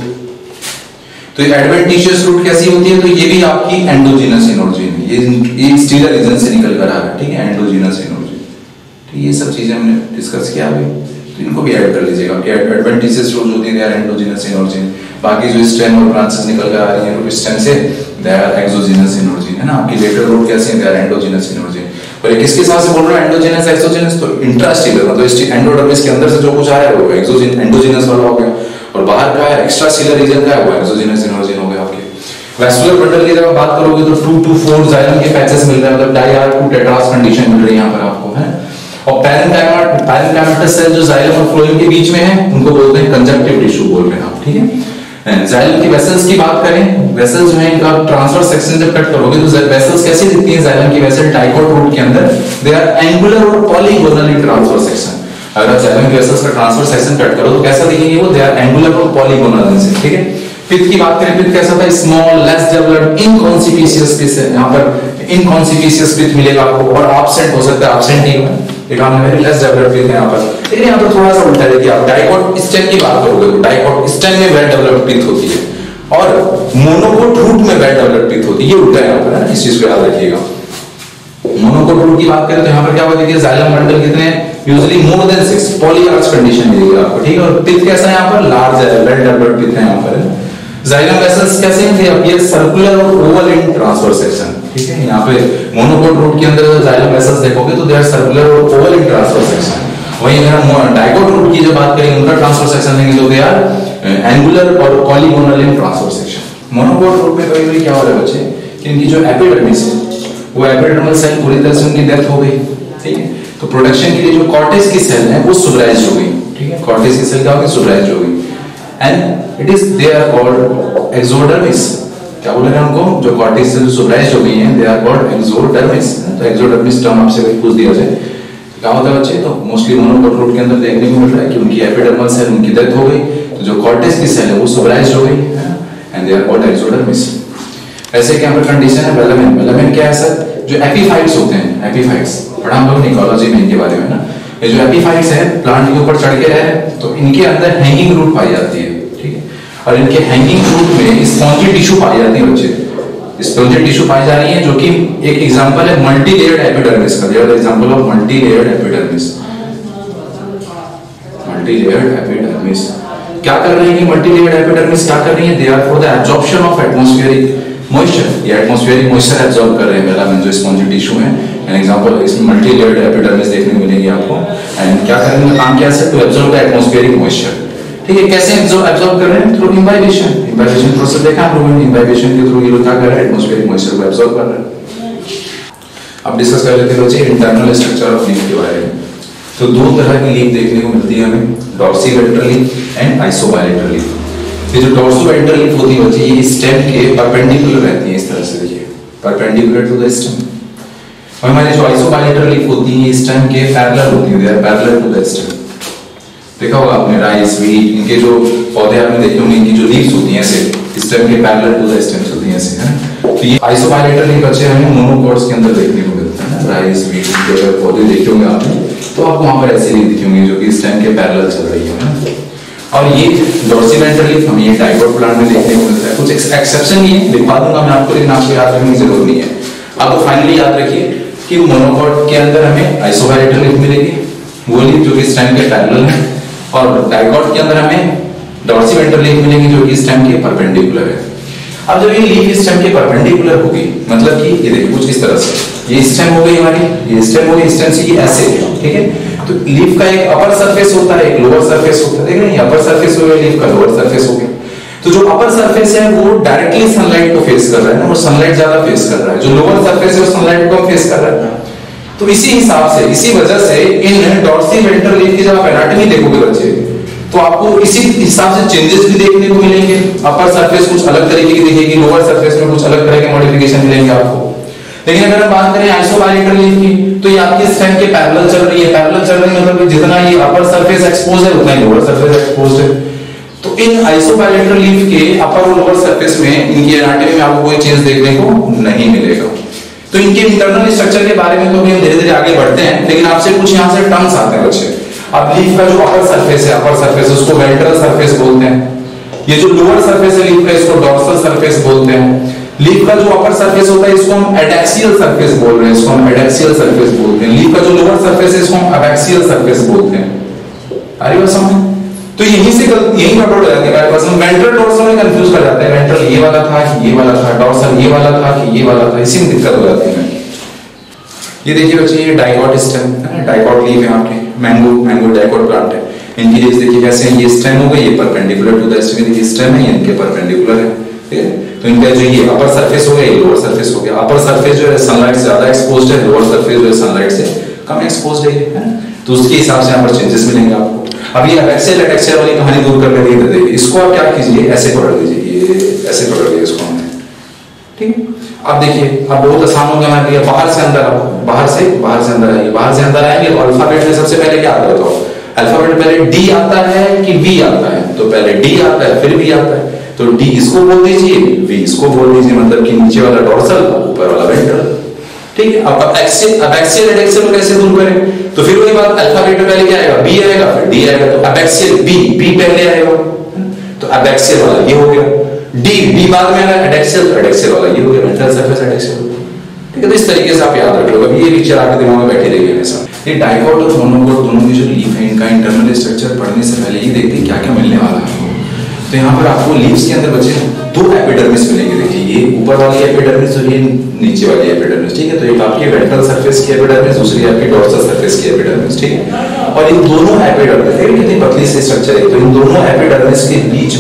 तो ये adventitious root कैसी होती है, तो ये भी आपकी endogenous in origin है, ये स्टीलर रीजन से निकल कर आ रहा है, ठीक है, endogenous in origin। तो ये सब चीजें हमने डिस्कस किया अभी, तो इनको भी ऐड कर लीजिएगा कि adventitious root होती है they are endogenous in origin, बाकी जो स्टेम और ब्रांचेस निकल कर आ रही हैं स्टेम से they are exogenous in origin, है ना। आपकी लेटरल रूट कैसे हैं, they are endogenous in origin. और ये किसके साथ से बोल रहा है, एंडोजेनस एक्सोजेनस, तो इंट्रास्टीलर मतलब एंडोडर्मिस के अंदर से जो कुछ आ रहा है वो एक्सोजेनस एंडोजेनस वाला हो गया, और बाहर का है एक्स्ट्रासेलुलर रीजन का है वो एक्सोजेनस इन ऑरिजिन हो गया आपके। वैस्कुलर बंडल की जब बात करोगे तो 2 to 4 जाइलम के पैचेस मिल रहे हैं, मतलब डाई टू टेट्रास कंडीशन मिल रही है यहाँ पर आपको, है। और पैरेन्काइमोटस सेल जो जाइलम और फ्लोएम के बीच में है उनको बोलते हैं कंजक्टिव टिश्यू बोल रहे हैं आप, ठीक है। जाइलम की वेसल्स की बात करें, वेसल्स जो है इनका ट्रांसवर्स सेक्शन जब कट करोगे तो वेसल्स कैसी दिखती हैं, जाइलम की वेसल डाइकोट रूट के अंदर दे आर एंगुलर और पॉलीगोनल इन ट्रांसवर्स सेक्शन। अगर आप जाइलम की वेसल्स का ट्रांसवर्स सेक्शन कट करो तो कैसा दिखेंगे वो, दे आर एंगुलर और पॉलीगोनल इनसे, ठीक है। पिथ की बात करें, पिथ कैसा था, small less developed inconspicuous pith है, यहाँ पर इनकॉन्सिपिशियस पिथ मिलेगा आपको, और एब्सेंट हो सकता है, एब्सेंट नहीं है, एक हमने वेरी लेस डेवलप्ड पिथ है यहाँ पर। लेकिन यहाँ पर थोड़ा सा उल्टा है कि आप डाइकोट स्टेम की बात करोगे तो डाइकोट स्टेम में वेल डेवलप्ड पिथ होती है और मोनोकोट रूट में वेल डेवलप्ड पिथ होती है, ये उल्टा है यहाँ पर, इस चीज को याद रखिएगा। मोनोकोट रूट की बात करें तो यहाँ पर क्या होगा, देखिए जाइलम बंडल कितने usually more than 6 polyarch condition मिलेगी आपको, ठीक है। और पिथ कैसा है यहाँ पर, लार्ज है, वेल डेवलप्ड पिथ है यहाँ पर। जाइलम वेसल्स कैसे हैं, थे अपीयर सर्कुलर और ओवल इन ट्रांसवर्स सेक्शन, ठीक है। यहाँ पे मोनोकोट रूट के अंदर जाइलम वेसल्स देखोगे तो दे आर सर्कुलर और ओवल इन ट्रांसवर्स सेक्शन। वहीं अगर हम डाइकोट रूट की जो बात करेंगे उनका ट्रांसवर्स सेक्शन लेंगे तो दे आर एंगुलर और polygonal in transverse section. Monocot root में कभी क्या हो रहा है बच्चे कि इनकी जो एपिडर्मिस है वो एपिडर्मल सेल पूरी तरह से उनकी डेथ हो गई, ठीक है। तो प्रोटेक्शन के लिए जो कॉर्टेक्स की सेल है वो सुब्राइज हो गई, ठीक है। कॉर्टेक्स की सेल क्या हो गई, सुब्राइज हो गई, and it is they are called exodermis. क्या बोल रहे हैं उनको, जो कॉर्टेक्स से सुब्राइज हो गई हैं दे आर कॉल्ड एक्सोडर्मिस। तो एक्सोडर्मिस टर्म आपसे पूछ दिया जाए क्या होता है बच्चे, तो मोस्टली मोनोकोट रूट के अंदर देखने को मिल रहा है कि उनकी एपिडर्मल सेल उनकी डेथ हो गई, तो जो कॉर्टेक्स की सेल है वो सुब्राइज हो गई and they are called exodermis. ऐसे क्या पर कंडीशन है वेलामिन। वेलामिन क्या है सर, जो एपिफाइट्स होते हैं, एपिफाइट्स पढ़ा हम लोग इकोलॉजी में इनके बारे में ना, ये जो एपिफाइट्स है प्लांट के ऊपर चढ़ के रह रहे हैं तो इनके अंदर हैंगिंग रूट पाई जाती है, ठीक है। और इनके हैंगिंग रूट में स्पॉन्जी टिश्यू पाई जाती है बच्चे, स्पॉन्जी टिश्यू पाई जा रही है, जो कि एक एग्जांपल है मल्टी लेयर्ड एपिडर्मिस का। They are the example of multi layered epidermis. Multi layered epidermis क्या कर रही है, मल्टी लेयर्ड एपिडर्मिस क्या कर रही है, they are for the absorption of atmospheric moisture, ये एटमॉस्फेरिक मॉइस्चर एब्जॉर्ब कर रहे हैं वेलामिन जो स्पॉन्जी टिश्यू है। एन एग्जांपल इसमें मल्टी लेयर्ड एपिडर्मिस देखने को मिलेगी आपको। एंड क्या करेंगे, काम क्या है, to absorb the atmospheric moisture, ठीक है। कैसे एब्जॉर्ब कर रहे हैं, थ्रू इम्बाइबेशन। इम्बाइबेशन प्रोसेस देखा हम लोगों ने, इम्बाइबेशन के थ्रू ये क्या कर रहा है, एटमॉस्फेरिक मॉइस्चर को एब्जॉर्ब कर रहा है। अब डिस्कस कर लेते हैं बच्चे इंटरनल स्ट्रक्चर ऑफ लीफ के बारे में। तो दो तरह की लीफ देखने को मिलती है हमें, dorsiventral leaf and isobilateral leaf. ये जो डॉर्सिवेंट्रल लीफ होती है बच्चे ये स्टेम के परपेंडिकुलर रहती है, इस तरह से देखिए परपेंडिकुलर टू द स्टेम। और हमारी जो आइसोबायलेटरल लीफ होती है स्टेम के पैरेलल होती है, they are parallel to the stem. देखा होगा आपने, राइस, वीट, इनके जो पौधे आपने देखे होंगे, इनकी जो लीव्स होती हैं ऐसे स्टेम के पैरेलल टू द स्टेम्स होती हैं ऐसे, है ना। तो ये आइसोबायलेटरल लीफ अच्छे हमें मोनोकॉट्स के अंदर देखने को मिलता है ना। राइस, वीट के अगर पौधे देखे होंगे आपने तो आपको वहां पर ऐसी लीफ दिखी होंगी जो कि स्टेम के पैरेलल चल रही है ना। और ये डॉर्सीवेंट्रल लीफ हमें ये डाइकोट प्लांट में देखने को मिलता है। कुछ एक्सेप्शन नहीं है, लिखवा दूंगा मैं आपको, लेकिन आपको याद रखने की जरूरत नहीं है। आपको फाइनली याद रखिए कि मोनोकॉट के अंदर हमें आइसोबायलेटरल लीफ मिलेगी, वो लीफ जो कि स्टेम के पैरेलल है, और डाइकोट के अंदर हमें डॉर्सीवेंट्रल लीफ मिलेगी जो कि स्टेम के परपेंडिकुलर है। अब जब ये लीफ स्टेम के परपेंडिकुलर होगी, मतलब कि ये देखिए कुछ इस तरह से, ये स्टेम हो गई हमारी, ये स्टेम हो गई, स्टेम से ये ऐसे, ठीक है। तो लीफ का एक अपर सरफेस होता है, एक लोअर सरफेस होता है, देख रहे हैं, अपर सरफेस हो गया, लीफ का लोअर सरफेस हो गया। तो जो अपर सरफेस है वो डायरेक्टली सनलाइट को फेस कर रहा है ना, वो सनलाइट ज्यादा फेस कर रहा है। जो लोअर सरफेस है वो सनलाइट को फेस कर रहा है। तो इसी हिसाब से, इसी वजह से इन डॉर्सीवेंट्रल लीफ की जब आप एनाटॉमी देखोगे बच्चे, तो आपको इसी हिसाब से चेंजेस भी देखने को मिलेंगे। अपर सरफेस कुछ अलग तरीके की दिखेगी, लोअर सरफेस में कुछ अलग तरह के मॉडिफिकेशन मिलेंगे आपको। लेकिन अगर हम बात करें आइसोबायलेटरल लीफ की, तो ये आपकी स्टेम के पैरेलल चल रही है। पैरेलल चल रही है मतलब जितना ये अपर सरफेस एक्सपोज है उतना ही लोअर सरफेस एक्सपोज है। तो इन आइसोबायलेटरल लीफ के अपर और लोअर सरफेस में इनकी एनाटॉमी में आपको कोई चेंज देखने को नहीं मिलेगा। तो इनके इंटरनल स्ट्रक्चर के बारे में तो हम धीरे धीरे आगे बढ़ते हैं, लेकिन आपसे कुछ यहाँ से टर्म्स आते हैं बच्चे। अब लीफ का जो अपर सरफेस है, अपर सरफेस उसको वेंट्रल सरफेस बोलते हैं। ये जो लोअर सरफेस है लीफ का, इसको डॉर्सल सरफेस बोलते हैं। लीफ का जो अपर सरफेस होता है इसको हम एडैक्सियल सरफेस बोल रहे हैं, इसको हम एडैक्सियल सरफेस बोलते हैं। लीफ का जो लोअर सरफेस है इसको हम एबैक्सियल सरफेस बोलते हैं। अरे वो समझ, तो यहीं से यही गड़बड़ हो जाती है। हम वेंट्रल डॉर्सल में कंफ्यूज कर जाते हैं, वेंट्रल ये वाला था कि ये वाला था, डॉर्सल ये वाला था कि ये वाला था, इसी में दिक्कत हो जाती है। ये देखिए बच्चे, ये डाइकोट स्टेम है, डाइकोट लीफ है आपके, मैंगो डाइकोट प्लांट है। इनकी लीव्स देखिए कैसे हैं, ये स्टेम हो गई, ये परपेंडिकुलर टू द स्टेम, ये स्टेम है, ये इनके परपेंडिकुलर है, ठीक है। तो इनका जो ये अपर सरफेस हो गया, ये लोअर सरफेस हो गया। अपर सरफेस जो है सनलाइट से ज्यादा एक्सपोज्ड है, लोअर सरफेस जो है सनलाइट से कम एक्सपोज्ड है, तो उसके हिसाब से यहाँ पर चेंजेस मिलेंगे आपको। अब ये एबैक्सियल एडैक्सियल वाली कहानी दूर कर लेते हैं, देखिए इसको आप क्या कीजिए, ऐसे पकड़ लीजिए, ये ऐसे पकड़ लीजिए इसको हमने, ठीक है। अब देखिए, अब बहुत आसान हो गया हमारे लिए, बाहर से अंदर आओ, बाहर से अंदर आइए, बाहर से अंदर आएंगे तो अल्फाबेट में सबसे पहले क्या आता है, अल्फाबेट पहले डी आता है कि वी आता है, तो पहले डी आता है फिर वी आता है, तो डी इसको बोल दीजिए, वी इसको बोल दीजिए, मतलब कि नीचे वाला डॉर्सल, ऊपर वाला वेंट्रल, ठीक है। अब एबैक्सियल एडैक्सियल कैसे दूर करें, तो फिर वही बात, अल्फाबेट में पहले क्या आएगा, बी आएगा, फिर डी आएगा, तो एबैक्सियल बी पहले आएगा, तो एबैक्सियल वाला ये हो गया, डी बाद में आएगा, एडैक्सियल वाला ये हो गया, वेंट्रल सरफेस एडैक्सियल, ठीक है। तो इस तरीके से आप याद रख लो, अभी ये पिक्चर आपके दिमाग में बैठी रहेगी हमेशा। ये डाइकोट और मोनोकोट दोनों की जो लीफ है, इनका इंटरनल स्ट्रक्चर पढ़ने से पहले ये देखते हैं क्या क्या मिलने वाला है। तो यहाँ पर आपको लीव्स के अंदर बच्चे दो एपिडर्मिस मिलेंगे, देखिए ये ऊपर वाली एपिडर्मिस और ये नीचे वाली एपिडर्मिस, ठीक है। तो एक आपकी वेंट्रल सरफेस की एपिडर्मिस, दूसरी आपकी डॉर्सल सरफेस की एपिडर्मिस, ठीक है। और इन दोनों एपिडर्मिस, देखिए कितनी पतली सी स्ट्रक्चर है, तो इन दोनों एपिडर्मिस के बीच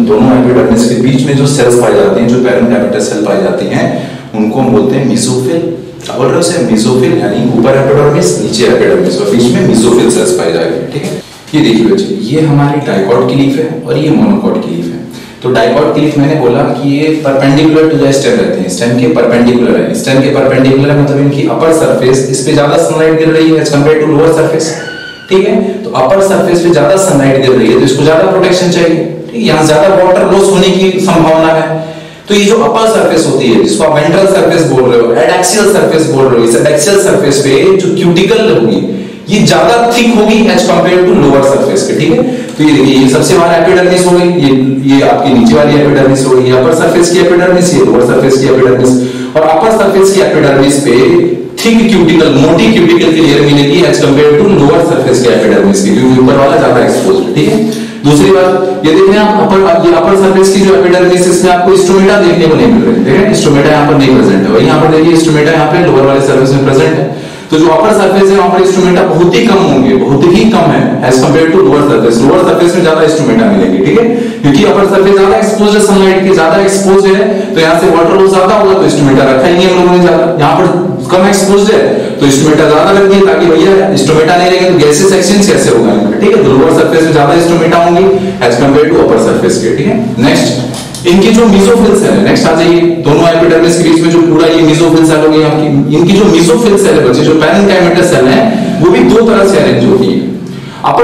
में जो सेल्स पाई जाती हैं, जो पैरेन्काइमल सेल पाई जाती हैं, उनको हम बोलते हैं मेसोफिल। बोल रहे हैं मेसोफिल, यानी ऊपर एपिडर्मिस नीचे एपिडर्मिस और बीच में मेसोफिल सेल्स पाई जाएगी, ठीक है। ये देखिए बच्चे, ये हमारी डाइकोट की लीफ है और ये मोनोकोट की लीफ है। तो डाइकोट की लीफ मैंने बोला कि ये परपेंडिकुलर टू द स्टेम रहती है, स्टेम के परपेंडिकुलर है। स्टेम के परपेंडिकुलर है मतलब इनकी अपर सरफेस, इस पे ज्यादा सनलाइट गिर रही है as compare to lower surface, ठीक है। तो अपर सरफेस पे ज्यादा सनलाइट गिर रही है तो इसको ज्यादा प्रोटेक्शन चाहिए, ठीक है। यहाँ ज्यादा वाटर लॉस होने की संभावना है, तो ये जो अपर सरफेस होती है जिसको आप वेंट्रल सरफेस बोल रहे हो, एडैक्सियल सरफेस बोल रहे हो, इस एडैक्सियल सरफेस पे जो क्यूटिकल होगी ये ज्यादा थिक होगी as compare to lower surface के, ठीक है। तो ये देखिए, ये सबसे बाहर एपिडर्मिस हो गई, ये आपकी नीचे वाली एपिडर्मिस हो गई, अपर सरफेस की एपिडर्मिस, ये लोअर सरफेस की एपिडर्मिस, और अपर सरफेस की एपिडर्मिस पे थिक क्यूटिकल, मोटी क्यूटिकल की लेयर मिलेगी as compare to lower surface की एपिडर्मिस की, क्योंकि ऊपर वाला ज्यादा एक्सपोज्ड है, ठीक है। दूसरी बात ये देख रहे हैं आप, अपर सरफेस की जो एपिडर्मिस, इसमें आपको स्ट्रोमेटा देखने को नहीं मिल रहे, देख रहे हैं स्ट्रोमेटा यहाँ पर नहीं प्रेजेंट है, वही यहाँ पर देखिए स्ट्रोमेटा यहाँ पे लोअर वाले सरफेस में प्रेजेंट है। तो जो अपर सरफेस है वहां पर स्ट्रोमेटा बहुत ही कम होंगे, बहुत ही कम है as compare to lower surface. Lower surface में ज्यादा स्ट्रोमेटा मिलेंगे, ठीक है, क्योंकि अपर सरफेस ज्यादा एक्सपोज्ड है, सनलाइट के ज्यादा एक्सपोज्ड है, तो यहाँ से वाटर लॉस ज्यादा होगा, तो स्ट्रोमेटा रखा ही नहीं हम लोगों ने ज्यादा। यहाँ पर कम एक्सपोज्ड है तो स्ट्रोमेटा ज्यादा रख दिए, ताकि भैया स्ट्रोमेटा नहीं रहेंगे तो गैसेस एक्सचेंज कैसे होगा, ठीक है। तो लोअर सरफेस में ज्यादा स्ट्रोमेटा होंगी as compare to upper surface के, ठीक है। नेक्स्ट इनकी जो मेसोफिल सेल है, नेक्स्ट आ जाइए, दोनों एपिडर्मिस के बीच में जो पूरा ये मेसोफिल सेल होगी आपकी, इनकी जो मेसोफिल सेल है बच्चे, जो पैरेन्काइमल सेल है, वो भी दो तरह से अरेंज होती है। अपर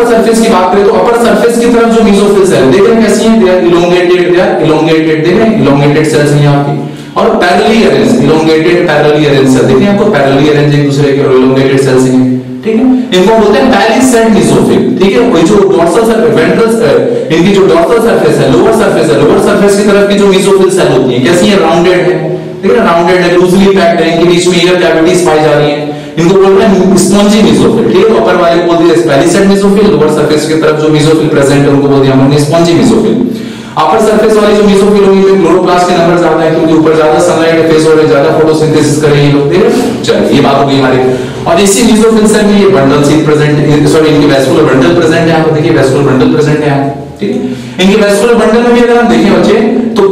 अपर सरफेस की बात करें तो अपर सरफेस की तरफ जो मेसोफिल सेल देख रहे हैं कैसी हैं, दे आर इलोंगेटेड, देख रहे हैं इलोंगेटेड सेल्स हैं आपकी, और parallelly arrange, elongated parallelly arrange cell, देखिए आपको पैरेलली अरेंज एक दूसरे के, और इलोंगेटेड सेल्स हैं, ठीक है। इनको बोलते हैं पैलिसेड मेसोफिल, ठीक है। वही जो डॉर्सल सरफेस, वेंट्रल, इनकी जो डॉर्सल सरफेस है, लोअर सरफेस है, लोअर सरफेस की तरफ की जो मेसोफिल सेल होती हैं कैसी है, राउंडेड है, ठीक है, राउंडेड है, लूजली पैक्ड है, इनके बीच में एयर कैविटीज पाई जा रही हैं, इनको बोल रहे हैं स्पॉन्जी मेसोफिल, ठीक है। ऊपर वाले को बोल दिया पैलिसेड मेसोफिल, लोअर सरफेस की तरफ जो मेसोफिल प्रेजेंट है उनको बोल दिया हमने स्पॉन्जी मेसोफिल। अपर सरफेस वाली जो मेसोफिल होगी में क्लोरोप्लास्ट के नंबर ज्यादा है, क्योंकि ऊपर ज्यादा सनलाइट फेस हो रही है, ज्यादा फोटोसिंथेसिस कर रही है लोग, ठीक है। चलिए ये बात हो गई हमारी। और इसी मेसोफिल सेल में ये बंडल सीट प्रेजेंट है, सॉरी इनके वैस्कुलर बंडल प्रेजेंट है, यहाँ पर देखिए वैस्कुलर बंडल प्रेजेंट है यहाँ, ठीक है। इनके वैस्कुलर बंडल में भी अगर हम देखें बच्चे तो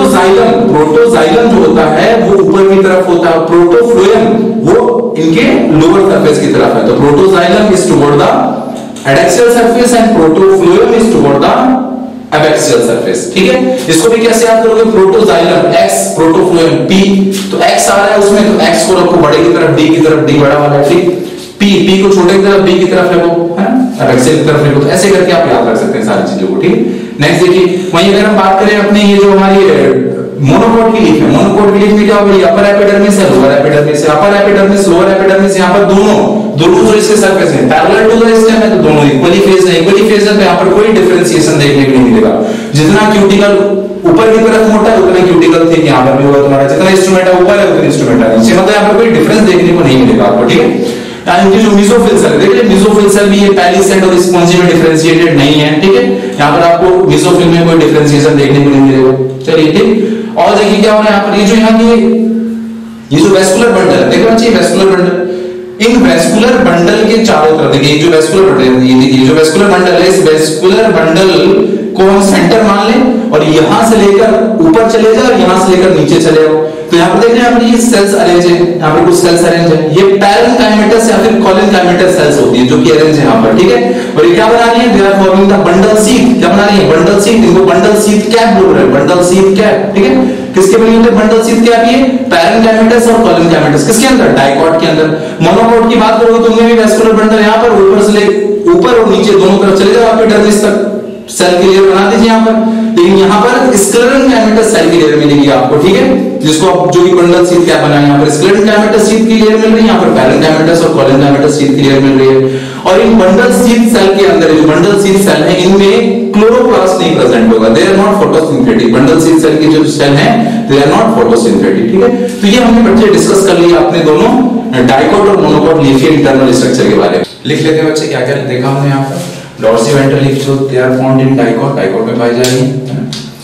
प्रोटोजाइलम जो होता है वो ऊपर की तरफ होता है, प्रोटोफ्लोएम वो इनके लोअर सरफेस की तरफ है। तो protoxylem is toward the adaxial surface and protophloem is toward the abaxial surface, ठीक है। इसको भी कैसे याद करोगे, प्रोटोजाइलम x, प्रोटोफ्लोएम p, तो x आ रहा है उसमें तो x को रखो बड़े की तरफ, d की तरफ, d बड़ा वाला है, ठीक, p को छोटे की तरफ, b की तरफ रखो, है ना, एबैक्सियल की तरफ रखो, तो ऐसे करके आप याद रख सकते हैं सारी चीजों को, ठीक। नेक्स्ट देखिए, वहीं अगर हम बात करें अपने ये जो हमारी मोनोकोट की लीफ है, मोनोकोट की लीफ में क्या होगी, अपर एपिडर्मिस है, लोअर एपिडर्मिस है, अपर एपिडर्मिस, लोअर एपिडर्मिस, यहाँ पर दोनों जो इसके सरफेस है पैरेलल टू द स्टेम है, तो दोनों इक्वली फेज है, तो यहाँ पर कोई डिफरेंशिएशन देखने को नहीं मिलेगा। जितना क्यूटिकल ऊपर की तरफ मोटा है उतना क्यूटिकल थिक यहाँ पर भी होगा तुम्हारा, जितना इंस्ट्रूमेंट है ऊपर है उतना इंस्ट्रूमेंट है नीचे, मतलब यहाँ पर कोई डिफरेंस देखने को नहीं मिलेगा आपको, ठीक है। इनकी जो मेसोफिल सेल देखिए, मेसोफिल सेल भी ये पैलिसेड और स्पॉन्जी में डिफरेंशिएटेड नहीं है, ठीक है। यहाँ पर आपको मेसोफिल में कोई डिफरेंशिएशन देखने को नहीं मिलेगा, चलिए ठीक। और देखिए क्या हो रहा है यहाँ पर, ये जो यहाँ की ये जो वेस्कुलर बंडल है, देखो बच्चे वेस्कुलर बंडल, इन वेस्कुलर बंडल के चारों तरफ देखिए, जो वेस्कुलर बंडल, ये देखिए जो वेस्कुलर बंडल है, इस वेस्कुलर बंडल को हम सेंटर मान लें और यहां से लेकर ऊपर चले जाओ और यहां से लेकर नीचे चले जाओ, तो यहाँ पर देख रहे हैं यहाँ पर ये सेल्स अरेंज है, यहाँ पर कुछ सेल्स अरेंज है, ये पैरेनकाइमेटस या फिर कॉलिनकाइमेटस सेल्स होती है जो कि अरेंज है यहाँ पर, ठीक है। और ये क्या बना रही है, they are forming the bundle sheath, क्या बना रही है, बंडल शीथ, इनको बंडल शीथ कैप बोल रहे हैं, बंडल शीथ कैप, ठीक है। किसके बनी होती है बंडल शीथ कैप, ये पैरेनकाइमेटस और कॉलिनकाइमेटस, किसके अंदर, डाइकॉट के अंदर। मोनोकोट की बात करोगे तो उनमें भी वेस्कुलर बंडल यहाँ पर ऊपर से ले ऊपर और नीचे दोनों तरफ चले जाओ, एपिडर्मिस तक सेल की लेयर बना दीजिए यहाँ पर, लेकिन यहाँ पर स्क्लेरेनकाइमेटस सेल की लेयर मिलेगी आपको, ठीक है, जिसको आप जो कि बंडल शीथ क्या बना है, यहाँ पर स्क्लेरेनकाइमेटस शीथ की लेयर मिल रही है, यहाँ पर पैरेनकाइमेटस और कॉलिनकाइमेटस शीथ की लेयर मिल रही है। और इन बंडल शीथ सेल के अंदर जो बंडल शीथ सेल है इनमें क्लोरोप्लास्ट नहीं प्रेजेंट होगा, they are not photosynthetic, bundle sheath cell की जो सेल है दे आर नॉट फोटोसिंथेटिक, ठीक है। तो ये हमने बच्चे डिस्कस कर लिया अपने दोनों डाइकोट और मोनोकोट लीफी इंटरनल स्ट्रक्चर के बारे में। लिख लेते हैं बच्चे क्या क्या देखा हमने यहाँ पर, डॉर्सीवेंट्रल लीफ जो they are found in dicot, dicot में पाई जाएगी,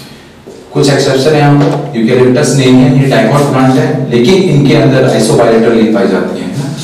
कुछ एक्सेप्शन है यहाँ पर, यूकेलिप्टस नहीं है, ये डाइकोट प्लांट है, लेकिन इनके अंदर आइसोबायलेटरल लीफ पाई जाती है,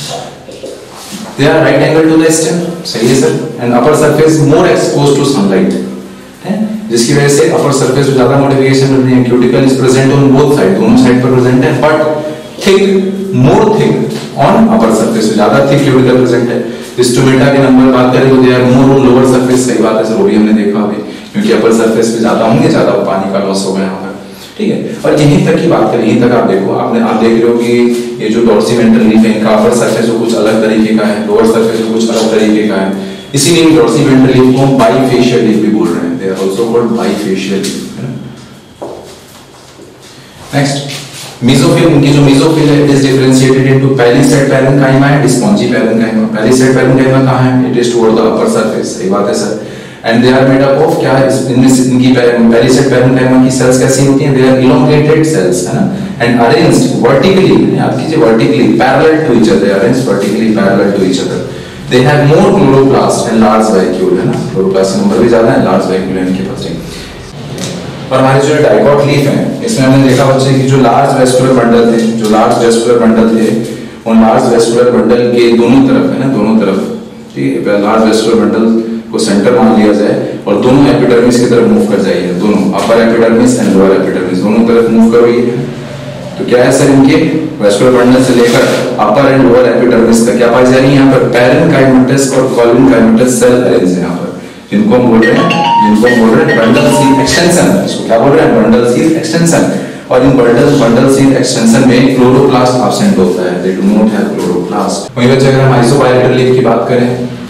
they are right angle to the stem, सही है sir, and upper surface more exposed to sunlight है, जिसकी वजह से अपर सरफेस में ज्यादा मॉडिफिकेशन मिल रही है, cuticle is present on both side, दोनों साइड पर प्रेजेंट है, but thick, more thick on upper surface, ज्यादा थिक क्यूटिकल प्रेजेंट है। स्टोमेटा के नंबर बात करें तो they are more on lower surface, सही बात है सर, वो भी हमने देखा अभी, क्योंकि अपर सरफेस पे ज्यादा होंगे, ज्यादा पानी का लॉस होगा यहाँ पर, ठीक है। और यहीं तक की बात करें, यहीं तक आप देखो, आप देख रहे हो कि ये जो डॉर्सीवेंट्रल लीफ है इनका अपर सरफेस कुछ अलग तरीके का है, लोअर सरफेस कुछ अलग तरीके का है, इसीलिए डॉर्सीवेंट्रल लीफ को बाइफेशियल लीफ भी बोल रहे हैं, they are also called bifacial leaf, है ना। नेक्स्ट मेसोफिल, इनकी जो मेसोफिल है it is differentiated into palisade parenchyma and spongy parenchyma. Palisade parenchyma कहां है, it is toward the upper surface, सही बात है sir, and they are made up of क्या है, इनकी पैलिसेड पैरेन्काइमा की सेल्स कैसी होती हैं, दे आर इलोंगेटेड सेल्स, है ना, एंड अरेंज्ड वर्टिकली, याद कीजिए vertically parallel to each other, arranged vertically parallel to each other, they have more chloroplast and large vacuole, है ना, क्लोरोप्लास्ट नंबर भी ज्यादा है, लार्ज वैक्यूल है इनके पास। और हमारे जो डाइकोट लीफ है इसमें हमने देखा बच्चे कि जो लार्ज वेस्कुलर बंडल थे, जो लार्ज वेस्कुलर बंडल थे, उन लार्ज वेस्कुलर बंडल के दोनों तरफ, है ना, दोनों तरफ, ठीक है, लार्ज वेस्कुलर बंडल को सेंटर मान लिया जाए और दोनों एपिडर्मिस की तरफ मूव कर जाइए, दोनों upper epidermis and lower epidermis दोनों तरफ मूव करोगे, तो क्या है सर, इनके वेस्कुलर बंडल से लेकर अपर एंड लोअर एपिडर्मिस तक क्या पाई जा रही है, यहाँ पर पैरेन्काइमेटस और कॉलिनकाइमेटस सेल अरेंज है यहाँ पर, जिनको हम बोल रहे हैं बंडल शीथ एक्सटेंशन, इसको क्या बोल रहे हैं, बंडल शीथ एक्सटेंशन। और इन बंडल शीथ एक्सटेंशन में क्लोरोप्लास्ट एब्सेंट होता है, they do not have chloroplast. वहीं बच्चे अगर हम आइसोबायलेटरल लीफ की बात करें,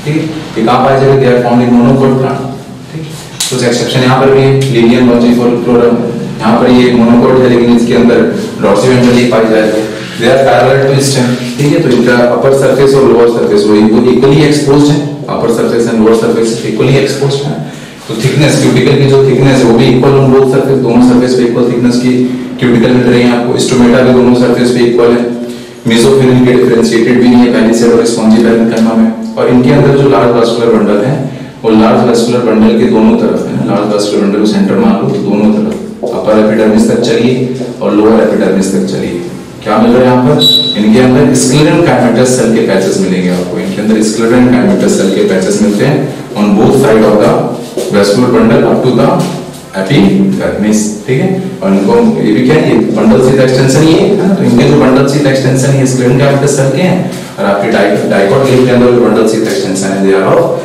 ठीक है। ये कहाँ पाए जाएंगे? They are found in monocot plant, ठीक। कुछ एक्सेप्शन यहाँ पर भी है, लीनियम लॉन्जिफोरम, यहाँ पर ये मोनोकोट है लेकिन इसके अंदर डॉर्सीवेंट्रल लीफ पाई जाएगी। They are parallel to stem, ठीक है। तो इनका अपर सरफेस और लोअर सरफेस वो इक्वली एक्सपोज्ड है, upper surface and lower surface equally exposed है। तो थिकनेस, क्यूटिकल की जो थिकनेस है वो भी इक्वल ऑन बोथ सरफेस, दोनों सरफेस पे इक्वल थिकनेस की क्यूटिकल मिल रही है आपको। स्टोमेटा भी दोनों सरफेस पे इक्वल है। मेसोफिलिन के डिफरेंशिएटेड भी नहीं है पहले से और स्पॉन्जी पैरेन्काइमा में। और इनके अंदर जो लार्ज वास्कुलर बंडल है वो लार्ज वास्कुलर बंडल के दोनों तरफ है, लार्ज वास्कुलर बंडल को सेंटर मान लो तो दोनों तरफ अपर एपिडर्मिस तक चलिए और लोअर एपिडर्मिस तक चलिए। क्या मिल रहा है यहाँ पर? इनके अंदर स्क्लेरल काइमेटस सेल के पैचेस मिलेंगे आपको। इनके अंदर स्क्लेरल काइमेटस सेल के पैचेस मिलते हैं on both side of the vascular bundle up to the epidermis, ठीक है। और इनको ये भी क्या है, ये बंडल सीध एक्सटेंशन ही है ना। तो इनके जो बंडल सीध एक्सटेंशन है स्क्लेरल काइमेटस सेल के हैं और आपके डाइकोट लीफ के अंदर जो बंडल सीध एक्सटेंशन है दे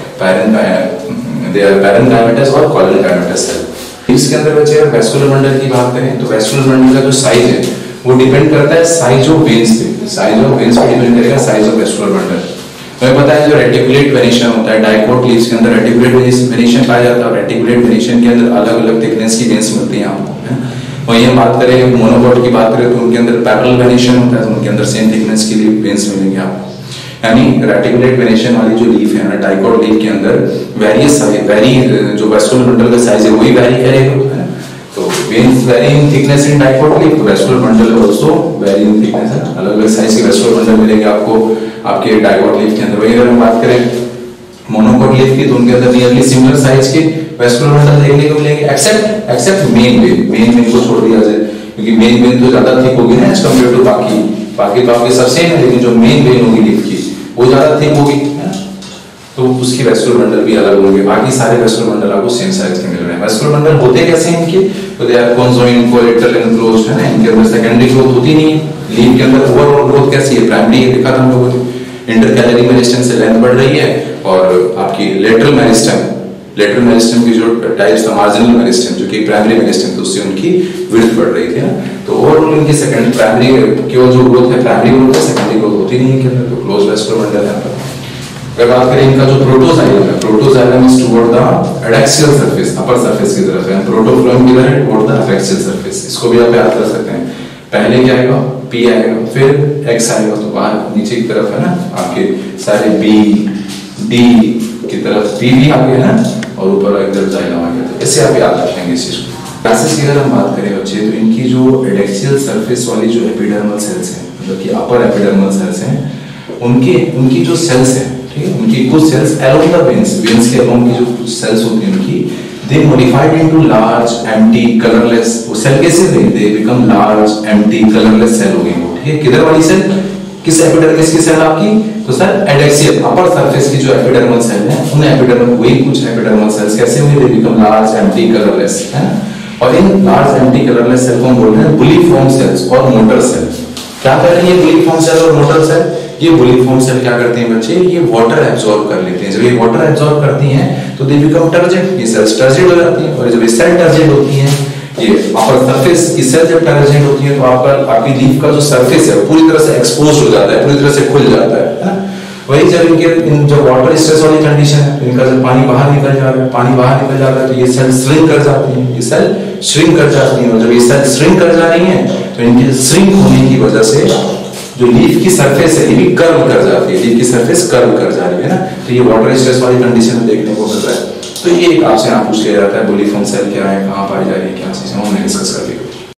आर पैरेन्काइमेटस और कॉलनकाइमेटस सेल। इसके अंदर बचे वेस्कुलर बंडल की बात करें तो वेस्कुलर बंडल का जो साइज है वो डिपेंड करता है साइज ऑफ वेन्स पे, साइज ऑफ वेन्स पे डिपेंड करेगा साइज ऑफ वेस्कुलर बंडल। हमें पता है जो रेटिकुलेट वेनिशन होता है डाइकोट लीव्स के अंदर रेटिकुलेट वेनिशन पाया जाता है। रेटिकुलेट वेनिशन के अंदर अलग-अलग थिकनेस की वेन्स मिलती हैं आपको। वहीं हम बात करें मोनोकोट की बात करें तो उनके अंदर पैरेलल वेनिशन होता है तो उनके अंदर सेम थिकनेस की वेन्स मिलेंगे आपको। यानी रेटिकुलेट वेनिशन वाली जो लीफ है ना डाइकोट लीफ के अंदर वेरी जो वेस्कुलर बंडल का साइज है वही वेरी करेगा। तो veins vary in thickness in dipole leaf, vascular bundle also vary in thickness है। अलग-अलग साइज के vascular bundle मिलेंगे आपको आपके dipole leaf के अंदर। वही अगर हम बात करें मोनोकोट लीफ की तो उनके अंदर नियरली सिमिलर साइज के vascular bundle देखने को मिलेंगे एक्सेप्ट मेन वेन को छोड़ दिया जाए क्योंकि मेन वेन तो ज्यादा थिक होगी ना एज कंपेयर टू बाकी तो आपके सब सेम है लेकिन जो मेन वेन होगी लीफ की वो ज्यादा थिक होगी तो उसकी वेस्कुलर बंडल भी अलग होंगे। बाकी सारे वेस्कुलर बंडल आपको सेम साइज के मिल रहे हैं। वेस्कुलर बंडल होते कैसे हैं इनके? तो they are conjoint collateral enclosed है ना। इनके अंदर सेकेंडरी ग्रोथ होती नहीं है। लीफ के अंदर ओवरऑल ग्रोथ कैसी है? प्राइमरी दिखा था हम लोगों ने। इंटरकैलरी मेरिस्टेम से लेंथ बढ़ रही है और आपकी लेटरल मेरिस्टेम की जो टाइप्स था मार्जिनल मेरिस्टेम जो कि प्राइमरी मेरिस्टेम थी उससे उनकी विड्थ बढ़ रही थी ना। तो ओवरऑल इनकी सेकेंडरी प्राइमरी केवल जो ग्रोथ है प्राइमरी ग्रोथ है, सेकेंडरी ग्रोथ होती नहीं है इनके अंदर। तो क्लोज वेस्कुलर बंडल है। अगर बात करें इनका जो प्रोटोजाइलम है, protoxylem is toward the adaxial surface, upper surface की तरफ है। प्रोटोफ्लोएम किधर है? Toward the adaxial surface. इसको भी आप याद कर सकते हैं। पहले क्या आएगा? पी आएगा, फिर एक्स आएगा तो बाहर नीचे की तरफ है ना आपके सारे बी डी की तरफ पी भी आ गया ना और ऊपर इधर जाइलम आ गया। तो ऐसे आप याद रखेंगे इस चीज को। क्लासेस की अगर हम बात करें बच्चे तो इनकी जो एडैक्सियल सरफेस वाली जो एपिडर्मल सेल्स हैं मतलब कि अपर एपिडर्मल सेल्स हैं उनकी जो सेल्स हैं ठीक है उनकी कुछ सेल्स अलोंग द वेन्स के अलोंग की जो कुछ सेल्स होती हैं उनकी they modified into large empty colourless वो सेल कैसे हुई? They become large empty colourless cell हो गई वो ठीक है। किधर वाली सेल? किस एपिडर्मिस की सेल आपकी? तो सर एडैक्सियल अपर सरफेस की जो एपिडर्मल सेल है उन एपिडर्मल वही कुछ एपिडर्मल सेल्स कैसे हुई? They become large empty colourless है ना। और इन लार्ज एम्प्टी कलरलेस सेल को हम बोलते हैं बुलिफॉर्म सेल्स और मोटर सेल। क्या कर रही है बुलिफॉर्म सेल और मोटर सेल? ये बुलिफॉर्म सेल क्या करते हैं बच्चे? ये वाटर एब्जॉर्ब कर लेते हैं। जब ये वाटर एब्जॉर्ब करती हैं तो दे बिकम टर्जेंट, ये सेल्स टर्जेंट हो जाती हैं। और जब ये सेल टर्जेंट होती हैं ये अपर सरफेस की सेल जब टर्जेंट होती है तो आपकी लीफ का जो सरफेस है पूरी तरह से एक्सपोज हो जाता है, पूरी तरह से खुल जाता है। वही जब जब वाटर स्ट्रेस वाली कंडीशन है तो इनका जब पानी बाहर निकल जाता है तो ये सेल श्रिंक कर जाती हैं, ये सेल श्रिंक कर जाती हैं। और जब ये सेल श्रिंक कर जा रही हैं तो इनके श्रिंक होने की वजह से जो लीफ की सरफेस है ये भी कर्व कर जाती है, लीफ की सरफेस कर्व कर जा रही है ना। तो ये वाटर स्ट्रेस वाली कंडीशन में देखने को मिल रहा है। तो ये आपसे पूछ लिया जाता है बुलिफॉर्म सेल क्या है, कहाँ पाई जा रही है, क्या चीजें हमने डिस्कस कर ली।